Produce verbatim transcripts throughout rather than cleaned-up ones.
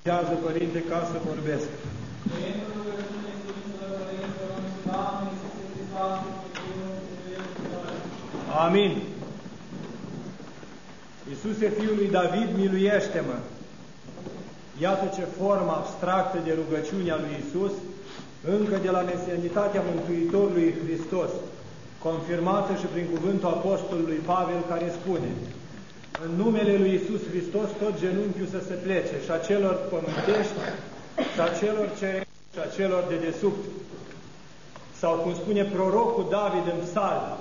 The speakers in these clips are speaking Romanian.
Iază, Părinte, ca să vorbesc. Amin. Iisuse, Fiul lui David, miluiește-mă! Iată ce formă abstractă de rugăciune a lui Iisus, încă de la mesianitatea Mântuitorului Hristos, confirmată și prin cuvântul Apostolului Pavel, care spune: în numele lui Iisus Hristos tot genunchiul să se plece, și a celor pământești, și a celor cerești, și a celor de desubt. Sau cum spune prorocul David în Psalm: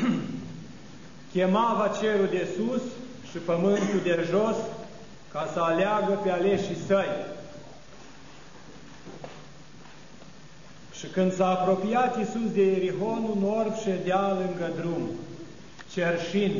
chemava cerul de sus și pământul de jos, ca să aleagă pe aleșii săi. Și când s-a apropiat Iisus de Ierihon, un orb ședea lângă drum, cerșind.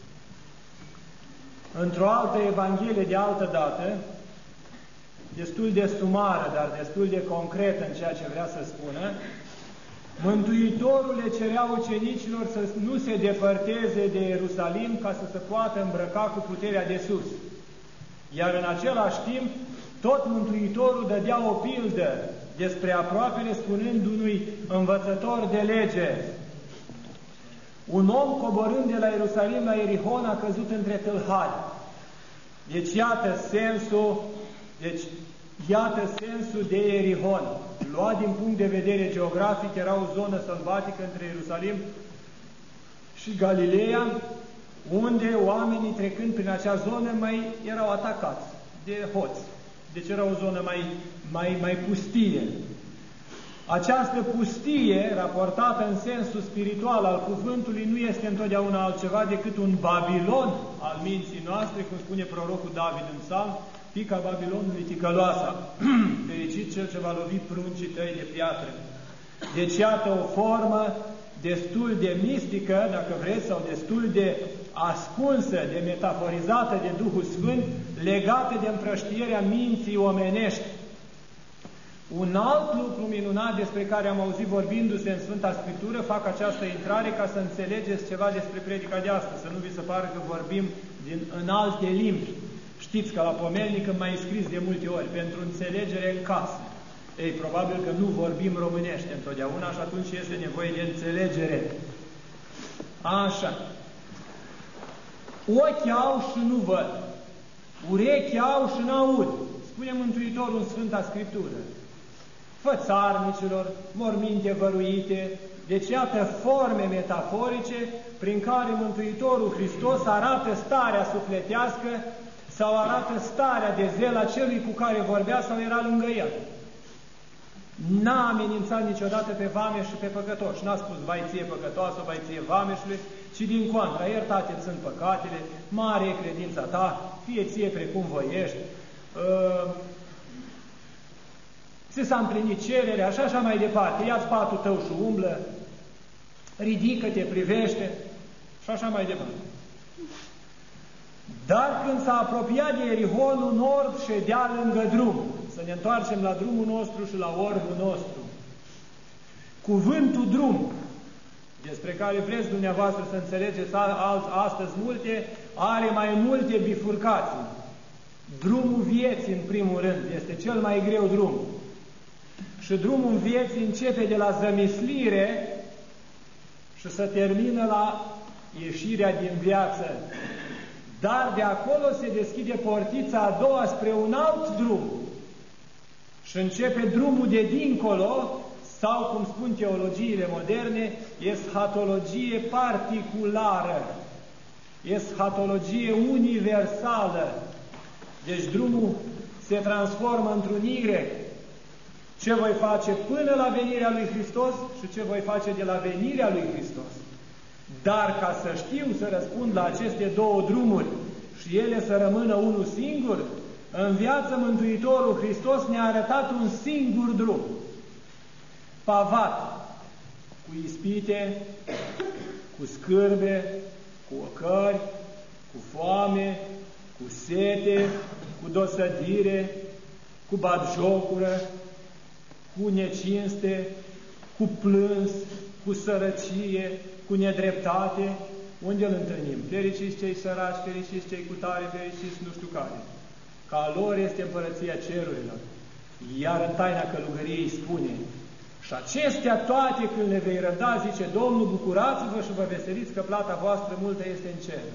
Într-o altă evanghelie de altă dată, destul de sumară, dar destul de concretă în ceea ce vrea să spună, Mântuitorul le cerea ucenicilor să nu se depărteze de Ierusalim ca să se poată îmbrăca cu puterea de sus. Iar în același timp, tot Mântuitorul dădea o pildă despre aproapele, spunând unui învățător de lege: un om coborând de la Ierusalim la Ierihon a căzut între tâlhari. Deci iată sensul, deci iată sensul de Ierihon. Luat din punct de vedere geografic, era o zonă sălbatică între Ierusalim și Galileea, unde oamenii trecând prin acea zonă mai erau atacați de hoți. Deci era o zonă mai, mai, mai pustie. Această pustie, raportată în sensul spiritual al cuvântului, nu este întotdeauna altceva decât un Babilon al minții noastre, cum spune prorocul David în Psalm: pica Babilonului ticăloasa, fericit cel ce va lovi pruncii tăi de piatră. Deci iată o formă destul de mistică, dacă vreți, sau destul de ascunsă, de metaforizată de Duhul Sfânt, legată de împrăștierea minții omenești. Un alt lucru minunat despre care am auzit vorbindu-se în Sfânta Scriptură, fac această intrare ca să înțelegeți ceva despre predica de astăzi, să nu vi se pară că vorbim din, în alte limbi. Știți că la pomelnic îmi mai scris de multe ori: pentru înțelegere în casă. Ei, probabil că nu vorbim românește întotdeauna și atunci este nevoie de înțelegere. Așa. Ochi au și nu văd, urechi au și n-aud, spune Mântuitorul în Sfânta Scriptură. Fățarnicilor, morminte văruite. Deci iată forme metaforice prin care Mântuitorul Hristos arată starea sufletească sau arată starea de zel a celui cu care vorbea sau era lângă el. N-a amenințat niciodată pe vame și pe păcătoși. N-a spus: vai ție păcătoasă, vai ție vameșului, ci din contra: iertate sunt păcatele, mare e credința ta, fie ție precum voiești, uh, ți s-a împlinit cererea, așa, așa mai departe, ia-ți patul tău și umblă, ridică-te, privește, și așa mai departe. Dar când s-a apropiat de Ierihon, un orb ședea lângă drum. Să ne întoarcem la drumul nostru și la orbul nostru. Cuvântul drum, despre care vreți dumneavoastră să înțelegeți astăzi multe, are mai multe bifurcații. Drumul vieții, în primul rând, este cel mai greu drum. Și drumul vieții începe de la zămislire și se termină la ieșirea din viață. Dar de acolo se deschide portița a doua spre un alt drum. Și începe drumul de dincolo, sau, cum spun teologiile moderne, eschatologie particulară, eschatologie universală. Deci drumul se transformă într-un Y. Ce voi face până la venirea lui Hristos și ce voi face de la venirea lui Hristos. Dar ca să știu să răspund la aceste două drumuri și ele să rămână unul singur, în viață Mântuitorul Hristos ne-a arătat un singur drum, pavat, cu ispite, cu scârbe, cu ocări, cu foame, cu sete, cu dosădire, cu batjocură, cu necinste, cu plâns, cu sărăcie, cu nedreptate. Unde îl întâlnim? Fericiți cei săraci, fericiți cei cu tare, fericiți nu știu care. că a lor este împărăția cerurilor. Iar în taina călugăriei spune: și acestea toate când le vei răda, zice Domnul, bucurați-vă și vă veseliți că plata voastră multă este în cer.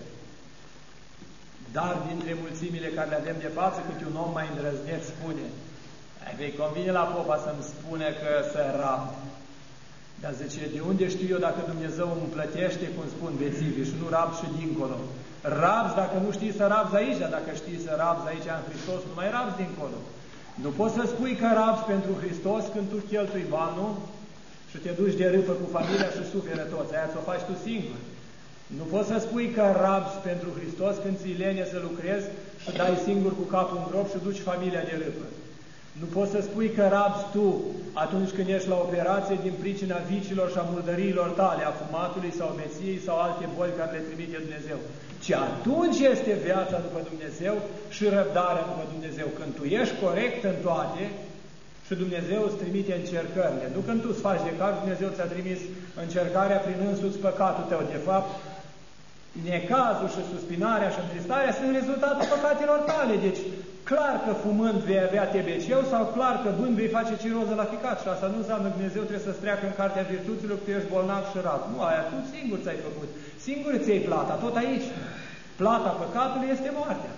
Dar dintre mulțimile care le avem de față, câte un om mai îndrăzneț spune: vei convine la popa să-mi spune că să rab. Dar zice, de unde știu eu dacă Dumnezeu îmi plătește, cum spun bețivii, și nu rab și dincolo? Rabzi dacă nu știi să rabzi aici, dar dacă știi să rabzi aici în Hristos, nu mai rabzi dincolo. Nu poți să spui că rabzi pentru Hristos când tu cheltui banul și te duci de râpă cu familia și suferă toți. Aia ți-o faci tu singur. Nu poți să spui că rabzi pentru Hristos când ți-i lene să lucrezi și dai singur cu capul în grob și duci familia de râpă. Nu poți să spui că rabzi tu atunci când ești la operație din pricina vicilor și a murdăriilor tale, a fumatului sau beției sau alte boli care le trimite Dumnezeu. Ci atunci este viața după Dumnezeu și răbdarea după Dumnezeu. Când tu ești corect în toate și Dumnezeu îți trimite încercările. Nu când tu îți faci de caz, Dumnezeu ți-a trimis încercarea prin însuți păcatul tău. De fapt, necazul și suspinarea și întristarea sunt rezultatul păcatelor tale. Deci, clar că fumând vei avea T B C-ul sau clar că bând vei face ciroză la ficat. Și asta nu înseamnă că Dumnezeu trebuie să-ți treacă în cartea virtuților că tu ești bolnav și rab. Nu, aia tu singur ți-ai făcut. Singur ți-ai plata, tot aici. Plata păcatului este moartea.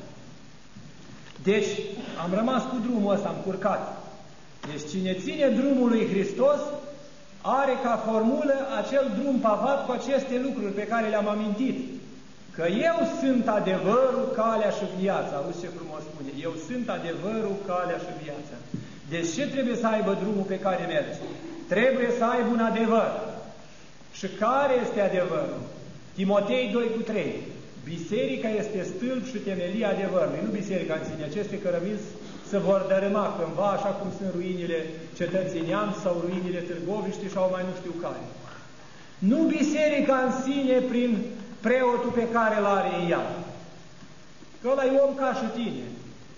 Deci, am rămas cu drumul ăsta, am curcat. Deci, cine ține drumul lui Hristos are ca formulă acel drum pavat cu aceste lucruri pe care le-am amintit. Că eu sunt adevărul, calea și viața. Auzi ce frumos spune. Eu sunt adevărul, calea și viața. Deci ce trebuie să aibă drumul pe care mergi? Trebuie să aibă un adevăr. Și care este adevărul? Timotei doi cu trei. Biserica este stâlp și temelia adevărului. Nu biserica în sine. Aceste cărămizi se vor dărâma cândva, așa cum sunt ruinile cetății Neamț sau ruinile Târgoviștii sau mai nu știu care. Nu biserica în sine prin preotul pe care îl are ea, că ăla e om ca și tine,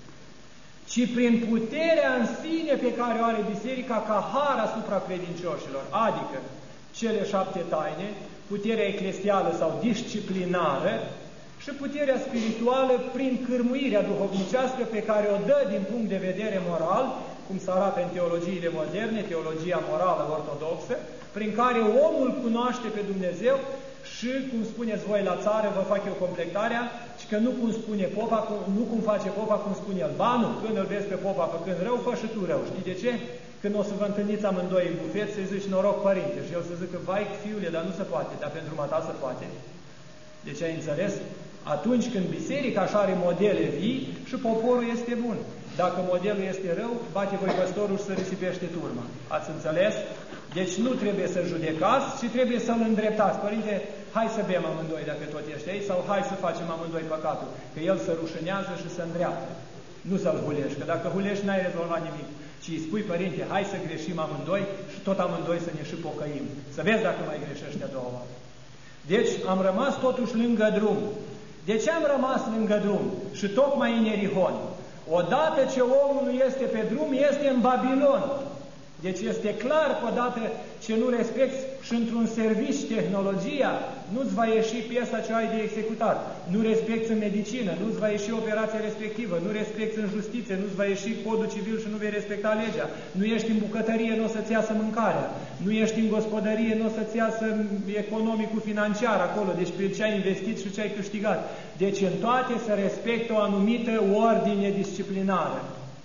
ci prin puterea în sine pe care o are biserica ca har asupra credincioșilor, adică cele șapte taine, puterea eclesială sau disciplinară și puterea spirituală prin cârmuirea duhovnicească pe care o dă din punct de vedere moral, cum se arată în teologiile moderne, teologia morală ortodoxă, prin care omul cunoaște pe Dumnezeu. Și, cum spuneți voi la țară, vă fac eu completarea, și că nu cum spune popa, nu cum face popa, cum spune el. Ba nu, când îl vezi pe popa făcând rău, fă și tu rău. Știi de ce? Când o să vă întâlniți amândoi în bufet, să-i zici noroc părinte. Și eu să zic că vai fiule, dar nu se poate, dar pentru mata se poate. Deci ai înțeles? Atunci când biserica așa are modele vii și poporul este bun. Dacă modelul este rău, bate voi păstorul și să risipește turma. Ați înțeles? Deci nu trebuie să judecați, ci trebuie să-l îndreptați. Părinte, hai să bem amândoi dacă tot ești aici, sau hai să facem amândoi păcatul, că el se rușânează și se îndreaptă. Nu să-l hulești, că dacă hulești n-ai rezolvat nimic. Ci îi spui, părinte, hai să greșim amândoi și tot amândoi să ne și pocăim. Să vezi dacă mai greșești a doua oară. Deci am rămas totuși lângă drum. De ce am rămas lângă drum? Și tocmai în Ierihon. Odată ce omul nu este pe drum, este în Babilon. Deci este clar că odată ce nu respecti și într-un serviciu tehnologia, nu-ți va ieși piesa ce ai de executat. Nu respecti în medicină, nu-ți va ieși operația respectivă. Nu respecti în justiție, nu-ți va ieși codul civil și nu vei respecta legea. Nu ești în bucătărie, nu o să-ți iasă mâncarea. Nu ești în gospodărie, nu o să-ți iasă economicul financiar acolo. Deci pe ce ai investit și ce ai câștigat. Deci în toate se respectă o anumită ordine disciplinară.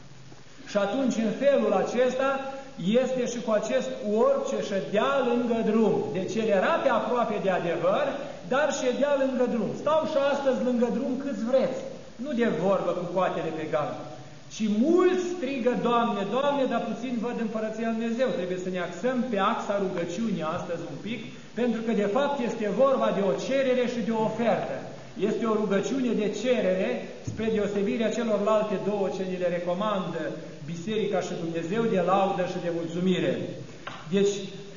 Și atunci, în felul acesta, este și cu acest orb ce ședea lângă drum. Deci el era pe aproape de adevăr, dar ședea lângă drum. Stau și astăzi lângă drum câți vreți. Nu de vorbă cu coatele pe gard. Și mulți strigă, Doamne, Doamne, dar puțin văd împărăția lui Dumnezeu. Trebuie să ne axăm pe axa rugăciunii astăzi un pic, pentru că de fapt este vorba de o cerere și de o ofertă. Este o rugăciune de cerere, spre deosebirea celorlalte două ce ni le recomandă Biserica și Dumnezeu, de laudă și de mulțumire. Deci,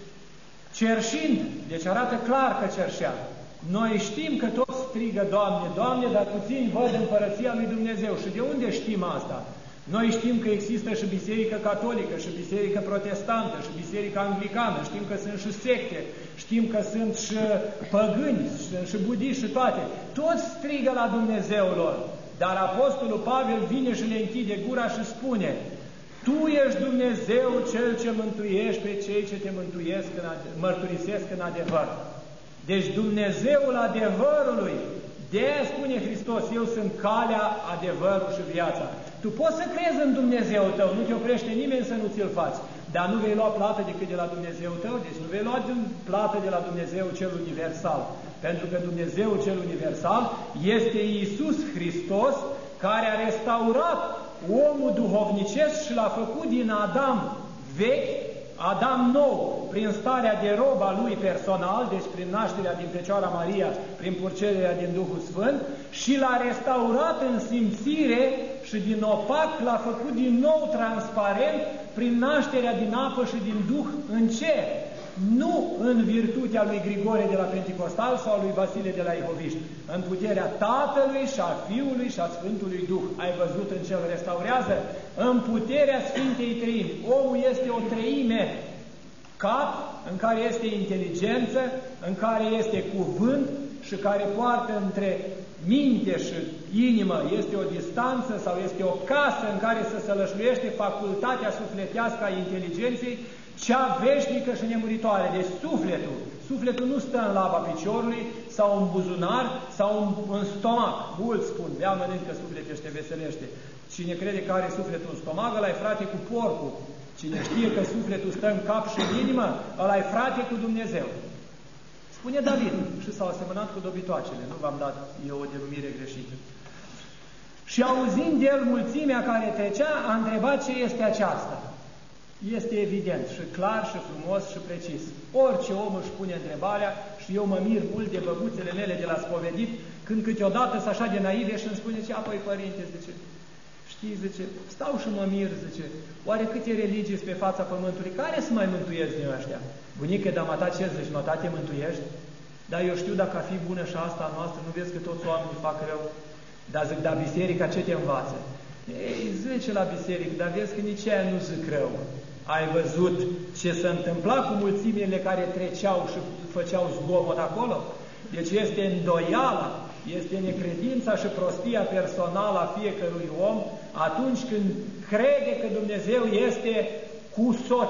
cerșind, deci arată clar că cerșea. Noi știm că toți strigă, Doamne, Doamne, dar puțin văd împărăția lui Dumnezeu. Și de unde știm asta? Noi știm că există și biserică catolică, și biserică protestantă, și biserică anglicană, știm că sunt și secte, știm că sunt și păgâni, sunt și budiști și toate. Toți strigă la Dumnezeu lor. Dar Apostolul Pavel vine și le închide gura și spune: Tu ești Dumnezeu Cel ce mântuiești pe cei ce te mântuiesc, în mărturisesc în adevăr. Deci Dumnezeul adevărului, de-aia spune Hristos: Eu sunt calea, adevărul și viața. Tu poți să crezi în Dumnezeu tău, nu te oprește nimeni să nu ți-l faci, dar nu vei lua plată decât de la Dumnezeu tău, deci nu vei lua plată de la Dumnezeu cel universal, pentru că Dumnezeu cel universal este Iisus Hristos, care a restaurat omul duhovnicesc și l-a făcut din Adam vechi, Adam nou, prin starea de rob a lui personal, deci prin nașterea din Fecioara Maria, prin purcerea din Duhul Sfânt, și l-a restaurat în simțire și din opac l-a făcut din nou transparent prin nașterea din apă și din Duh în cer. Nu în virtutea lui Grigore de la Pentecostal sau a lui Vasile de la Ihoviști, în puterea Tatălui și a Fiului și a Sfântului Duh. Ai văzut în ce îl restaurează? În puterea Sfintei Treimi. Omul este o treime, cap în care este inteligență, în care este cuvânt și care poartă între minte și inimă, este o distanță sau este o casă în care se sălășluiește facultatea sufletească a inteligenței, cea veșnică și nemuritoare. Deci sufletul. Sufletul nu stă în laba piciorului sau în buzunar sau în, în stomac. Mulți spun: bea, mănâncă, sufletește, veselește. Cine crede că are sufletul în stomac, ăla-i frate cu porcul. Cine știe că sufletul stă în cap și în inimă, ăla-i frate cu Dumnezeu. Spune David: și s-au asemănat cu dobitoacele. Nu v-am dat eu o denumire greșită. Și auzind de el mulțimea care trecea, a întrebat ce este aceasta. Este evident și clar și frumos și precis. Orice om își pune întrebarea și eu mă mir mult de băbuțele mele de la spovedit, când câteodată sunt așa de naive și îmi spune: ce apoi, părinte, zice, știi, zice, stau și mă mir, zice, oare câte religii pe fața pământului, care să mai mântuiesc din ăștia? Bunică, dar mata ce zici, mata te mântuiești? Dar eu știu, dacă a fi bună și asta a noastră, nu vezi că toți oamenii fac rău? Dar zic, dar biserica ce te învață? Ei, zice la biserică, dar vezi că nici aia nu zic rău. Ai văzut ce se întâmpla cu mulțimile care treceau și făceau zgomot acolo? Deci este îndoiala, este necredința și prostia personală a fiecărui om atunci când crede că Dumnezeu este cu soț.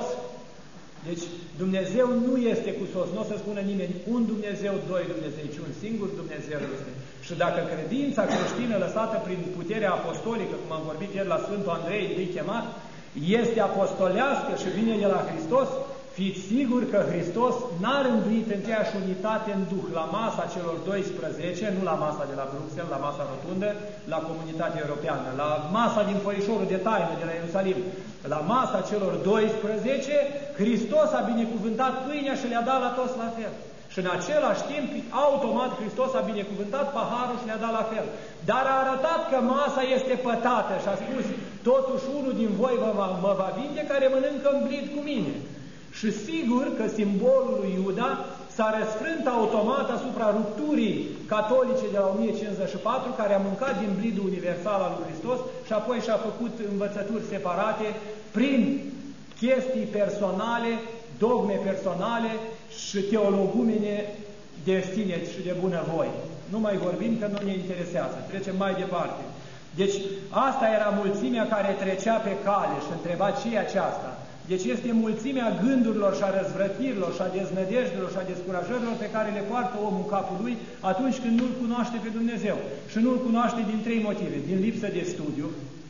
Deci Dumnezeu nu este cu soț, nu o să spună nimeni un Dumnezeu, doi Dumnezei, ci un singur Dumnezeu este. Și dacă credința creștină lăsată prin puterea apostolică, cum am vorbit ieri la Sfântul Andrei, îi chemat, este apostolească și vine de la Hristos, fiți siguri că Hristos n-a rânduit întreași unitate în Duh la masa celor doisprezece, nu la masa de la Bruxelles, la masa rotundă, la Comunitatea Europeană, la masa din Fărișorul de Taină de la Ierusalim, la masa celor doisprezece, Hristos a binecuvântat pâinea și le-a dat la toți la fel. Și în același timp, automat, Hristos a binecuvântat paharul și le-a dat la fel. Dar a arătat că masa este pătată și a spus: totuși unul din voi mă va, mă va vinde care mănâncă în blid cu mine. Și sigur că simbolul lui Iuda s-a răsfrânt automat asupra rupturii catolice de la o mie cincizeci și patru, care a mâncat din blidul universal al lui Hristos și apoi și-a făcut învățături separate prin chestii personale, dogme personale și teologumene de sine și de bunăvoie. Nu mai vorbim că nu ne interesează. Trecem mai departe. Deci asta era mulțimea care trecea pe cale și întreba ce e aceasta. Deci este mulțimea gândurilor și a răzvrătirilor și a deznădejdelor și a descurajărilor pe care le poartă omul în capul lui atunci când nu-L cunoaște pe Dumnezeu. Și nu-L cunoaște din trei motive. Din lipsă de studiu,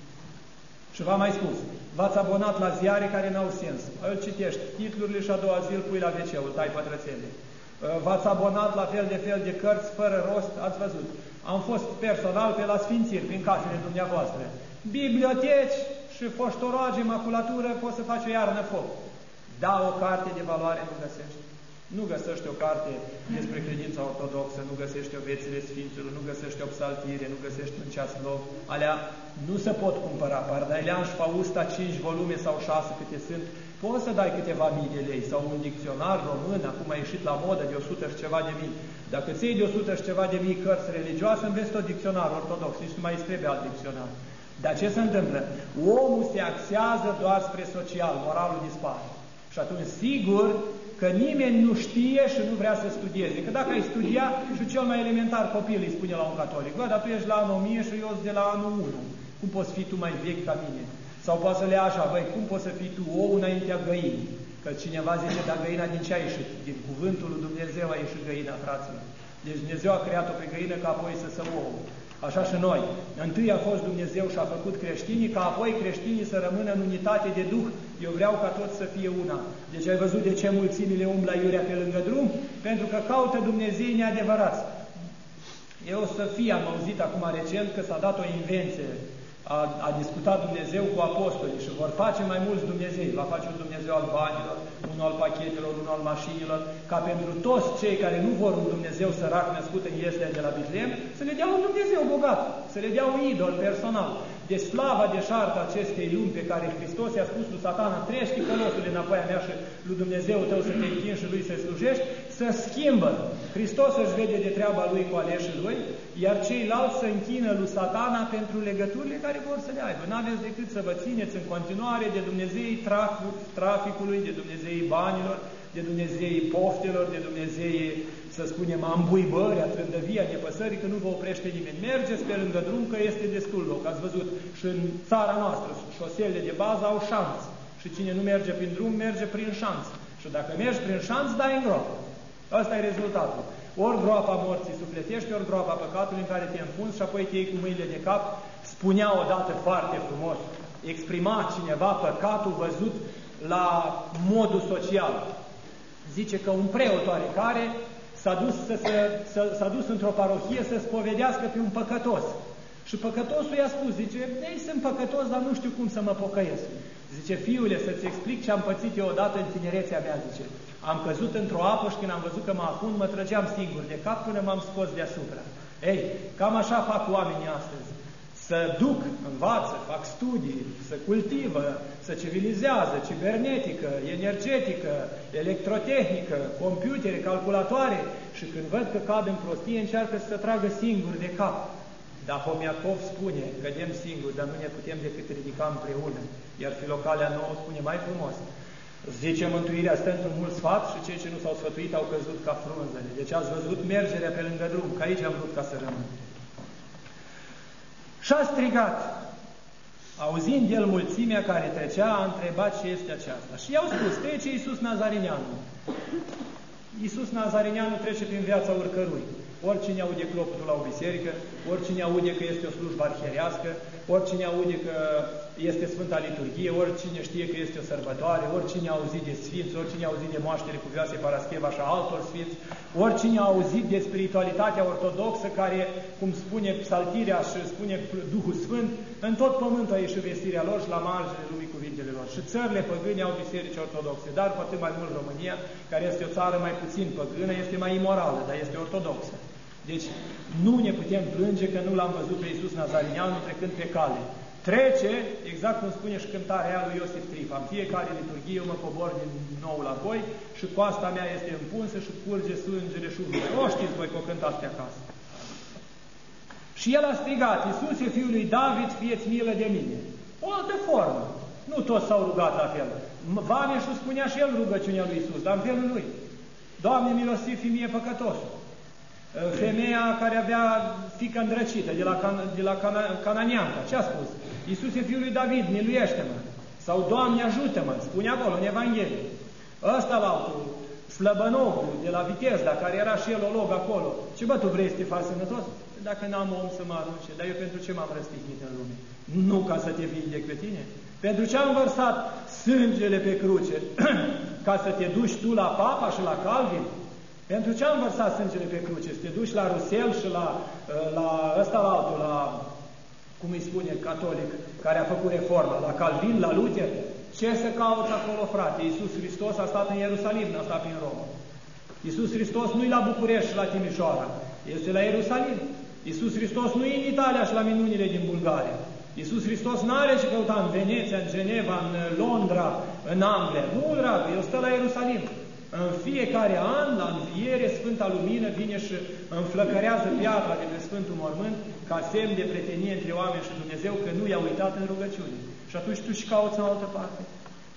și v-am mai spus, v-ați abonat la ziare care n-au sens. Îl citești titlurile și a doua zi îl pui la ve ce, îl tai pătrățele. V-ați abonat la fel de fel de cărți fără rost, ați văzut. Am fost personal pe la sfințiri prin casele dumneavoastră. Biblioteci și foștoroage, maculatură, poți să faci o iarnă foc. Da, o carte de valoare nu găsești. Nu găsești o carte despre credința ortodoxă, nu găsești o viețile Sfinților, nu găsești o psaltire, nu găsești un ceaslov. Alea nu se pot cumpăra. Pardailean și Fausta, cinci volume sau șase câte sunt, poți să dai câteva mii de lei sau un dicționar român, acum a ieșit la modă de o sută și ceva de mii. Dacă ți iei de o sută și ceva de mii cărți religioase, înveți tot dicționar ortodox, nici nu mai îți trebuie alt dicționar. Dar ce se întâmplă? Omul se axează doar spre social, moralul dispare. Și atunci, sigur că nimeni nu știe și nu vrea să studieze. Că dacă ai studia, și cel mai elementar copil îi spune la un catolic, bă, dar tu ești la anul o mie și eu sunt de la anul unu. Cum poți fi tu mai vechi ca mine? Sau poate să le așa, băi, cum poți să fii tu ou înaintea găinii? Că cineva zice, dar găina din ce a ieșit? Din cuvântul lui Dumnezeu a ieșit găina, fraților. Deci Dumnezeu a creat-o pe găină ca apoi să se ouă. Așa și noi. Întâi a fost Dumnezeu și a făcut creștinii, ca apoi creștinii să rămână în unitate de Duh. Eu vreau ca toți să fie una. Deci ai văzut de ce mulțimile umblă iurea pe lângă drum? Pentru că caută Dumnezei neadevărați. Eu să fie, am auzit acum recent că s-a dat o invenție. A, a discutat Dumnezeu cu apostolii și vor face mai mulți Dumnezei. Va face un Dumnezeu al banilor, unul al pachetelor, unul al mașinilor, ca pentru toți cei care nu vor un Dumnezeu sărac născut în Ieslea de la Betlehem, să le dea un Dumnezeu bogat, să le dea un idol personal. De slava deșartă acestei lumi pe care Hristos i-a spus lui Satana, treci călotule înapoi a mea și lui Dumnezeu tău să te închini și lui să-i slujești, să schimbă. Hristos își vede de treaba lui cu aleșii lui, iar ceilalți să închină lui Satana pentru legăturile care vor să le aibă. N-aveți decât să vă țineți în continuare de Dumnezeii traficului, de Dumnezeii banilor, de Dumnezeii poftelor, de Dumnezeii, să spunem, ambuibări, a trândăvii, a nepăsării, că nu vă oprește nimeni. Mergeți pe lângă drum, că este destul loc. Ați văzut, și în țara noastră, șoselele de bază au șanț. Și cine nu merge prin drum, merge prin șanț. Și dacă mergi prin șanț, dai în groapă. Ăsta e rezultatul. Ori groapa morții sufletești, ori groapa păcatului în care te înfunzi și apoi te iei cu mâinile de cap. Spunea odată foarte frumos, exprima cineva păcatul văzut la modul social. Zice că un preot oarecare s-a dus, să se, s-a dus într-o parohie să spovedească pe un păcătos. Și păcătosul i-a spus, zice, ei, sunt păcătos, dar nu știu cum să mă pocăiesc. Zice, fiule, să-ți explic ce am pățit eu odată în tinerețea mea, zice. Am căzut într-o apă și când am văzut că mă afund, mă trăgeam singur de cap până m-am scos deasupra. Ei, cam așa fac oamenii astăzi. Să duc, învață, fac studii, să cultivă, să civilizează, cibernetică, energetică, electrotehnică, computere, calculatoare și când văd că cad în prostie, încearcă să se tragă singur de cap. Dar Homiacov spune, cădem singuri, dar nu ne putem decât ridica împreună. Iar Filocalea nouă spune mai frumos. Zice, mântuirea stă într-un mult sfat și cei ce nu s-au sfătuit au căzut ca frunzele. Deci ați văzut mergerea pe lângă drum, că aici am vrut ca să rămân. Și-a strigat, auzind el mulțimea care trecea, a întrebat ce este aceasta. Și i-au spus, trece Iisus Nazarineanul. Iisus Nazarineanul trece prin viața oricărui. Oricine aude clopotul la o biserică, oricine aude că este o slujbă arhierească, oricine aude că este Sfânta Liturghie, oricine știe că este o sărbătoare, oricine a auzit de sfinți, oricine a auzit de moaștere cuvioase Parascheva și a altor sfinți, oricine a auzit de spiritualitatea ortodoxă care, cum spune psaltirea și spune Duhul Sfânt, în tot pământul a ieșit vestirea lor și la marginea lumii cuvintele lor. Și țările păgâne au biserici ortodoxe, dar poate mai mult România, care este o țară mai puțin păgână, este mai imorală, dar este ortodoxă. Deci nu ne putem plânge că nu l-am văzut pe Iisus Nazarineanul trecând pe cale. Trece, exact cum spune și cântarea lui Iosif Trifa. În fiecare liturghie eu mă cobor din nou la voi și coasta mea este împunsă și curge sângele șurubului. O știți voi că o cântați pe acasă. Și el a strigat, Iisuse, Fiul lui David, fie-ți milă de mine. O altă formă. Nu toți s-au rugat la fel. Vameșul spunea și el rugăciunea lui Iisus, dar în felul lui. Doamne, milostiv fi mie păcătosul. Femeia care avea fică îndrăcită de la, Can, de la Cana, Cananeanca. Ce a spus? Iisuse, Fiul lui David, miluiește-mă. Sau Doamne, ajută-mă. Spune acolo, în Evanghelie. Ăsta la altul, Slăbănogul, de la Vitezda, care era și el olog acolo. Ce bă, tu vrei să te faci sănătos? Dacă n-am om să mă arunce, dar eu pentru ce m-am răstignit în lume? Nu ca să te vindec pe tine. Pentru ce am vărsat sângele pe cruce? Ca să te duci tu la Papa și la Calvin? Pentru ce am vărsat sângele pe cruce? Să te duci la Rusel și la, la ăsta la altul, la, cum îi spune, catolic, care a făcut reforma, la Calvin, la Luther? Ce să cauți acolo, frate? Iisus Hristos a stat în Ierusalim, n-a stat prin Roma. Iisus Hristos nu-i la București și la Timișoara, este la Ierusalim. Iisus Hristos nu-i în Italia și la minunile din Bulgaria. Iisus Hristos n-are ce căuta în Veneția, în Geneva, în Londra, în Anglia. Nu, dragă, El stă la Ierusalim. În fiecare an, la înviere, Sfânta Lumină vine și înflăcărează piatra de pe Sfântul Mormânt ca semn de prietenie între oameni și Dumnezeu, că nu i-a uitat în rugăciune. Și atunci tu și cauți în altă parte.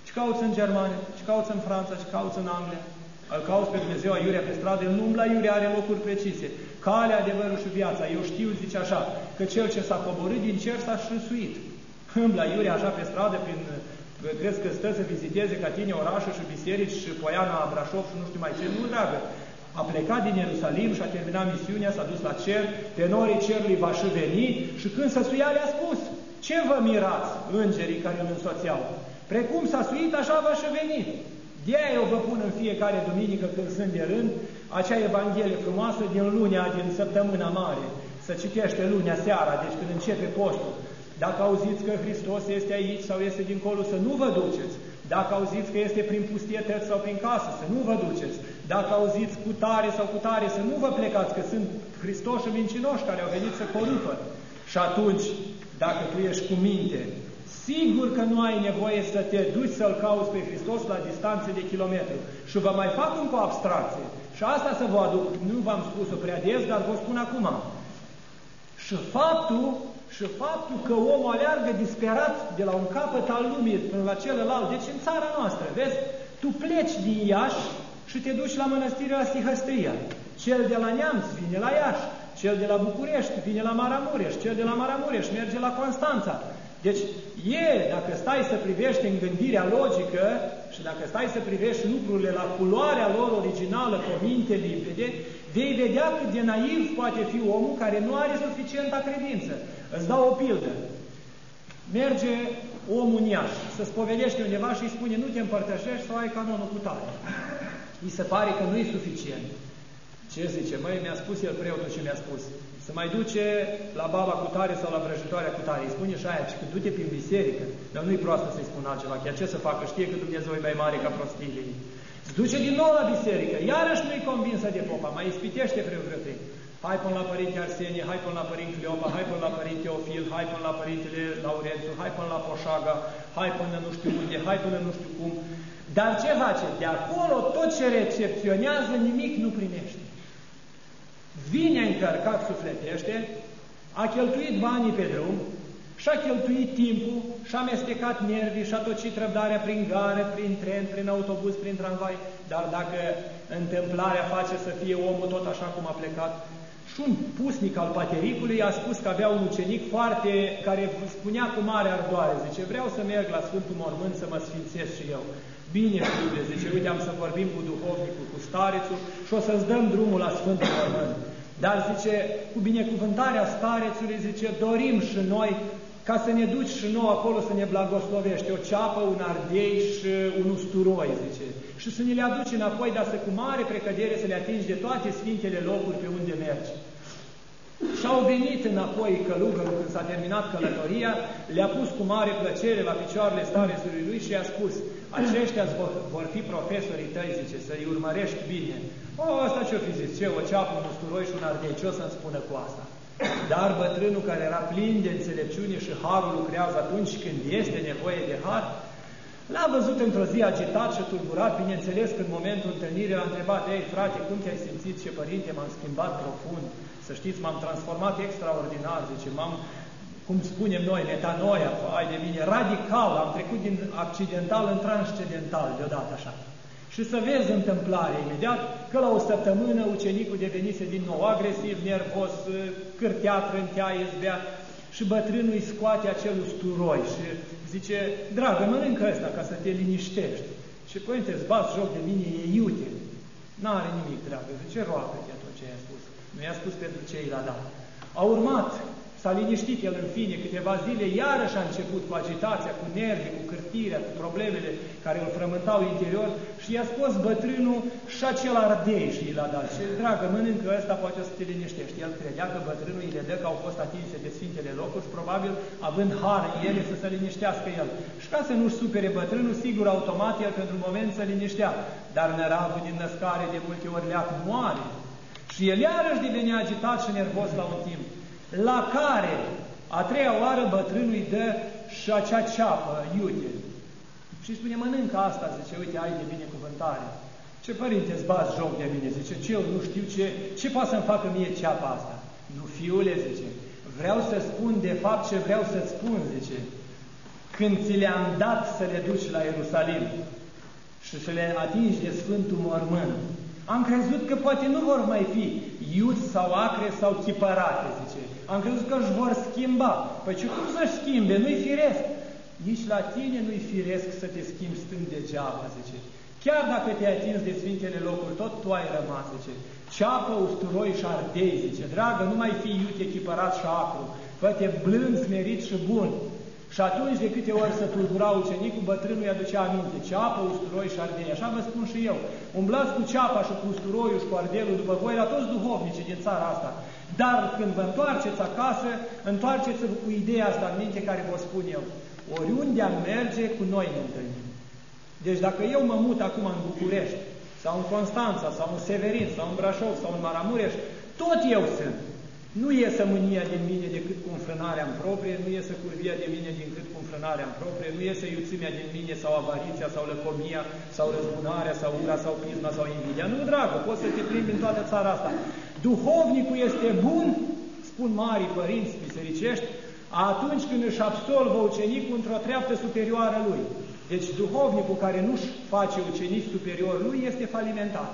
Ce cauți în Germania, ce cauți în Franța, ce cauți în Anglia. Îl cauți pe Dumnezeu aiurea pe stradă, el nu umbla aiurea, are locuri precise. Calea, adevărul și viața. Eu știu, zice așa, că cel ce s-a coborât din cer s-a șrâsuit. Umbla aiurea așa pe stradă, prin, crezi că stă să viziteze ca tine orașul și biserici și Poiana, Brașov și nu știu mai ce, nu, dragă. A plecat din Ierusalim și a terminat misiunea, s-a dus la cer, tenorii cerului va și veni și când s-a suia le-a spus, ce vă mirați, îngerii care îl însoțeau? Precum s-a suit, așa va și veni. De-aia eu vă pun în fiecare duminică când sunt de rând, acea Evanghelie frumoasă din lunea, din săptămâna mare. Să citește lunea seara, deci când începe postul. Dacă auziți că Hristos este aici sau este dincolo, să nu vă duceți. Dacă auziți că este prin pustietăți sau prin casă, să nu vă duceți. Dacă auziți cu tare sau cu tare, să nu vă plecați, că sunt Hristoși și mincinoși care au venit să corupă. Și atunci, dacă tu ești cu minte, sigur că nu ai nevoie să te duci să-L cauți pe Hristos la distanțe de kilometru. Și vă mai fac încă o abstracție. Și asta să vă aduc, nu v-am spus-o prea des, dar vă spun acum. Și faptul, și faptul că omul aleargă disperat de la un capăt al lumii până la celălalt, deci în țara noastră, vezi, tu pleci din Iași și te duci la mănăstirea la Sihăstria. Cel de la Neamț vine la Iași, cel de la București vine la Maramureș, cel de la Maramureș merge la Constanța. Deci, e, dacă stai să privești în gândirea logică și dacă stai să privești lucrurile la culoarea lor originală, cu o minte limpede, vei vedea cât de naiv poate fi omul care nu are suficientă credință. Îți dau o pildă. Merge omul în Iași, să spovedește undeva și îi spune, nu te împărtășești sau ai canonul cu tare. Îi se pare că nu e suficient. Ce zice? Măi, mi-a spus el preotul ce mi-a spus. Se mai duce la baba cu tare sau la vrăjitoarea cu tare. Îi spune și aia, că du-te prin biserică. Dar nu-i proastă să-i spun altceva. Chiar ce să facă? Știe că Dumnezeu e mai mare ca prostiile. Se duce din nou la biserică. Iarăși nu-i convinsă de popa. Mai ispitește preotul. Hai până la Părinte Arsenie, hai până la Părinte Leopa, hai până la Părinte Teofil, hai până la Părintele Laurențiu, hai până la Poșaga, hai până nu știu unde, hai până nu știu cum. Dar ce face? De acolo tot ce recepționează nimic nu primește. Vine încărcat sufletește, a cheltuit banii pe drum, și-a cheltuit timpul, și-a amestecat nervii, și-a tocit răbdarea prin gară, prin tren, prin autobuz, prin tramvai, dar dacă întâmplarea face să fie omul tot așa cum a plecat, și un pusnic al patericului a spus că avea un ucenic foarte, care spunea cu mare ardoare, zice, vreau să merg la Sfântul Mormânt să mă sfințesc și eu. Bine, știule, zice, uite, am să vorbim cu duhovnicul, cu starețul și o să-ți dăm drumul la Sfântul Mormânt. Dar, zice, cu binecuvântarea starețului, zice, dorim și noi ca să ne duci și noi acolo să ne blagoslovești o ceapă, un ardei și un usturoi, zice. Și să ne le aduci înapoi, dar să cu mare precădere să le atingi de toate sfintele locuri pe unde mergi. Și-au venit înapoi călugărul când s-a terminat călătoria, le-a pus cu mare plăcere la picioarele starețului lui și i-a spus, aceștia vor, vor fi profesorii tăi, zice, să-i urmărești bine. O, ăsta ce-o fi zis? Ce? O ceapă, un usturoi și un ardei, ce o să-mi spună cu asta? Dar bătrânul care era plin de înțelepciune și harul lucrează atunci când este nevoie de har, l-a văzut într-o zi agitat și tulburat, bineînțeles că în momentul întâlnirii l-a întrebat, ei frate, cum te-ai simțit? Ce părinte, m-am schimbat profund, să știți, m-am transformat extraordinar, zice, m-am, cum spunem noi, metanoia, ai de mine, radical, am trecut din accidental în transcendental, deodată așa. Și să vezi întâmplarea imediat că la o săptămână ucenicul devenise din nou agresiv, nervos, cârtea, trântea, izbea și bătrânul îi scoate acel usturoi și zice, dragă, mănâncă ăsta ca să te liniștești. Și părinte, îți bați joc de mine, e iute. N-are nimic, dragă. Zice, roagă-te atunci ce i-a spus. Nu i-a spus pentru ce i l-a dat. A urmat, s-a liniștit el în fine, câteva zile, iarăși a început cu agitația, cu nervii, cu cârtirea, cu problemele care îl frământau interior și i-a scos bătrânul și acel ardei și i l-a dat. Și, dragă, mănâncă ăsta, poate să te liniștești. El credea că bătrânul îi le dă că au fost atinse de Sfintele Locuri și probabil, având har în ele, să se liniștească el. Și ca să nu-și supere bătrânul, sigur, automat, el pentru un moment se liniștea. Dar năravul din născare de multe ori leac moare. Și el iarăși devenea agitat și nervos la un timp. La care, a treia oară, bătrânul îi dă și acea ceapă iute. Și îi spune, mănâncă asta, zice, uite, ai de binecuvântare. Ce părinte, îți bați joc de mine? Zice, ce eu nu știu ce, ce poate să-mi facă mie ceapa asta? Nu, fiule, zice, vreau să spun de fapt ce vreau să-ți spun, zice. când ți le-am dat să le duci la Ierusalim și să le atingi de Sfântul Mormânt, am crezut că poate nu vor mai fi iuți sau acre sau chipărate, zice. Am crezut că își vor schimba. Păi ce cum să-și schimbe? Nu-i firesc. Nici la tine nu-i firesc să te schimbi stând degeaba, zice. Chiar dacă te-ai atins de Sfintele locuri, tot tu ai rămas, zice. Ceapă, usturoi și ardei, zice. Dragă, nu mai fi iute, chipărat și acru. Fă-te blând, smerit și bun. Și atunci, de câte ori să tulbura ucenicul, bătrânul îi aducea aminte. Ceapă, usturoi și ardei. Așa vă spun și eu. Umblați cu ceapa și cu usturoiul și cu ardelul după voi la toți duhovnicii din țara asta. Dar când vă întoarceți acasă, întoarceți-vă cu ideea asta în minte care vă spun eu. Oriunde am merge, cu noi ne întâlnim. Deci dacă eu mă mut acum în București, sau în Constanța, sau în Severin, sau în Brașov, sau în Maramureș, tot eu sunt. Nu iese mânia din mine decât cu înfrânarea în proprie, nu iese curvia din mine decât cu înfrânarea în proprie, nu iese iuțimea din mine sau avariția, sau lăcomia, sau răzbunarea, sau ura, sau pisma, sau invidia. Nu, dragă, poți să te plimbi în toată țara asta. Duhovnicul este bun, spun marii părinți bisericești, atunci când își absolvă ucenicul într-o treaptă superioară lui. Deci duhovnicul care nu-și face ucenici superior lui este falimentar.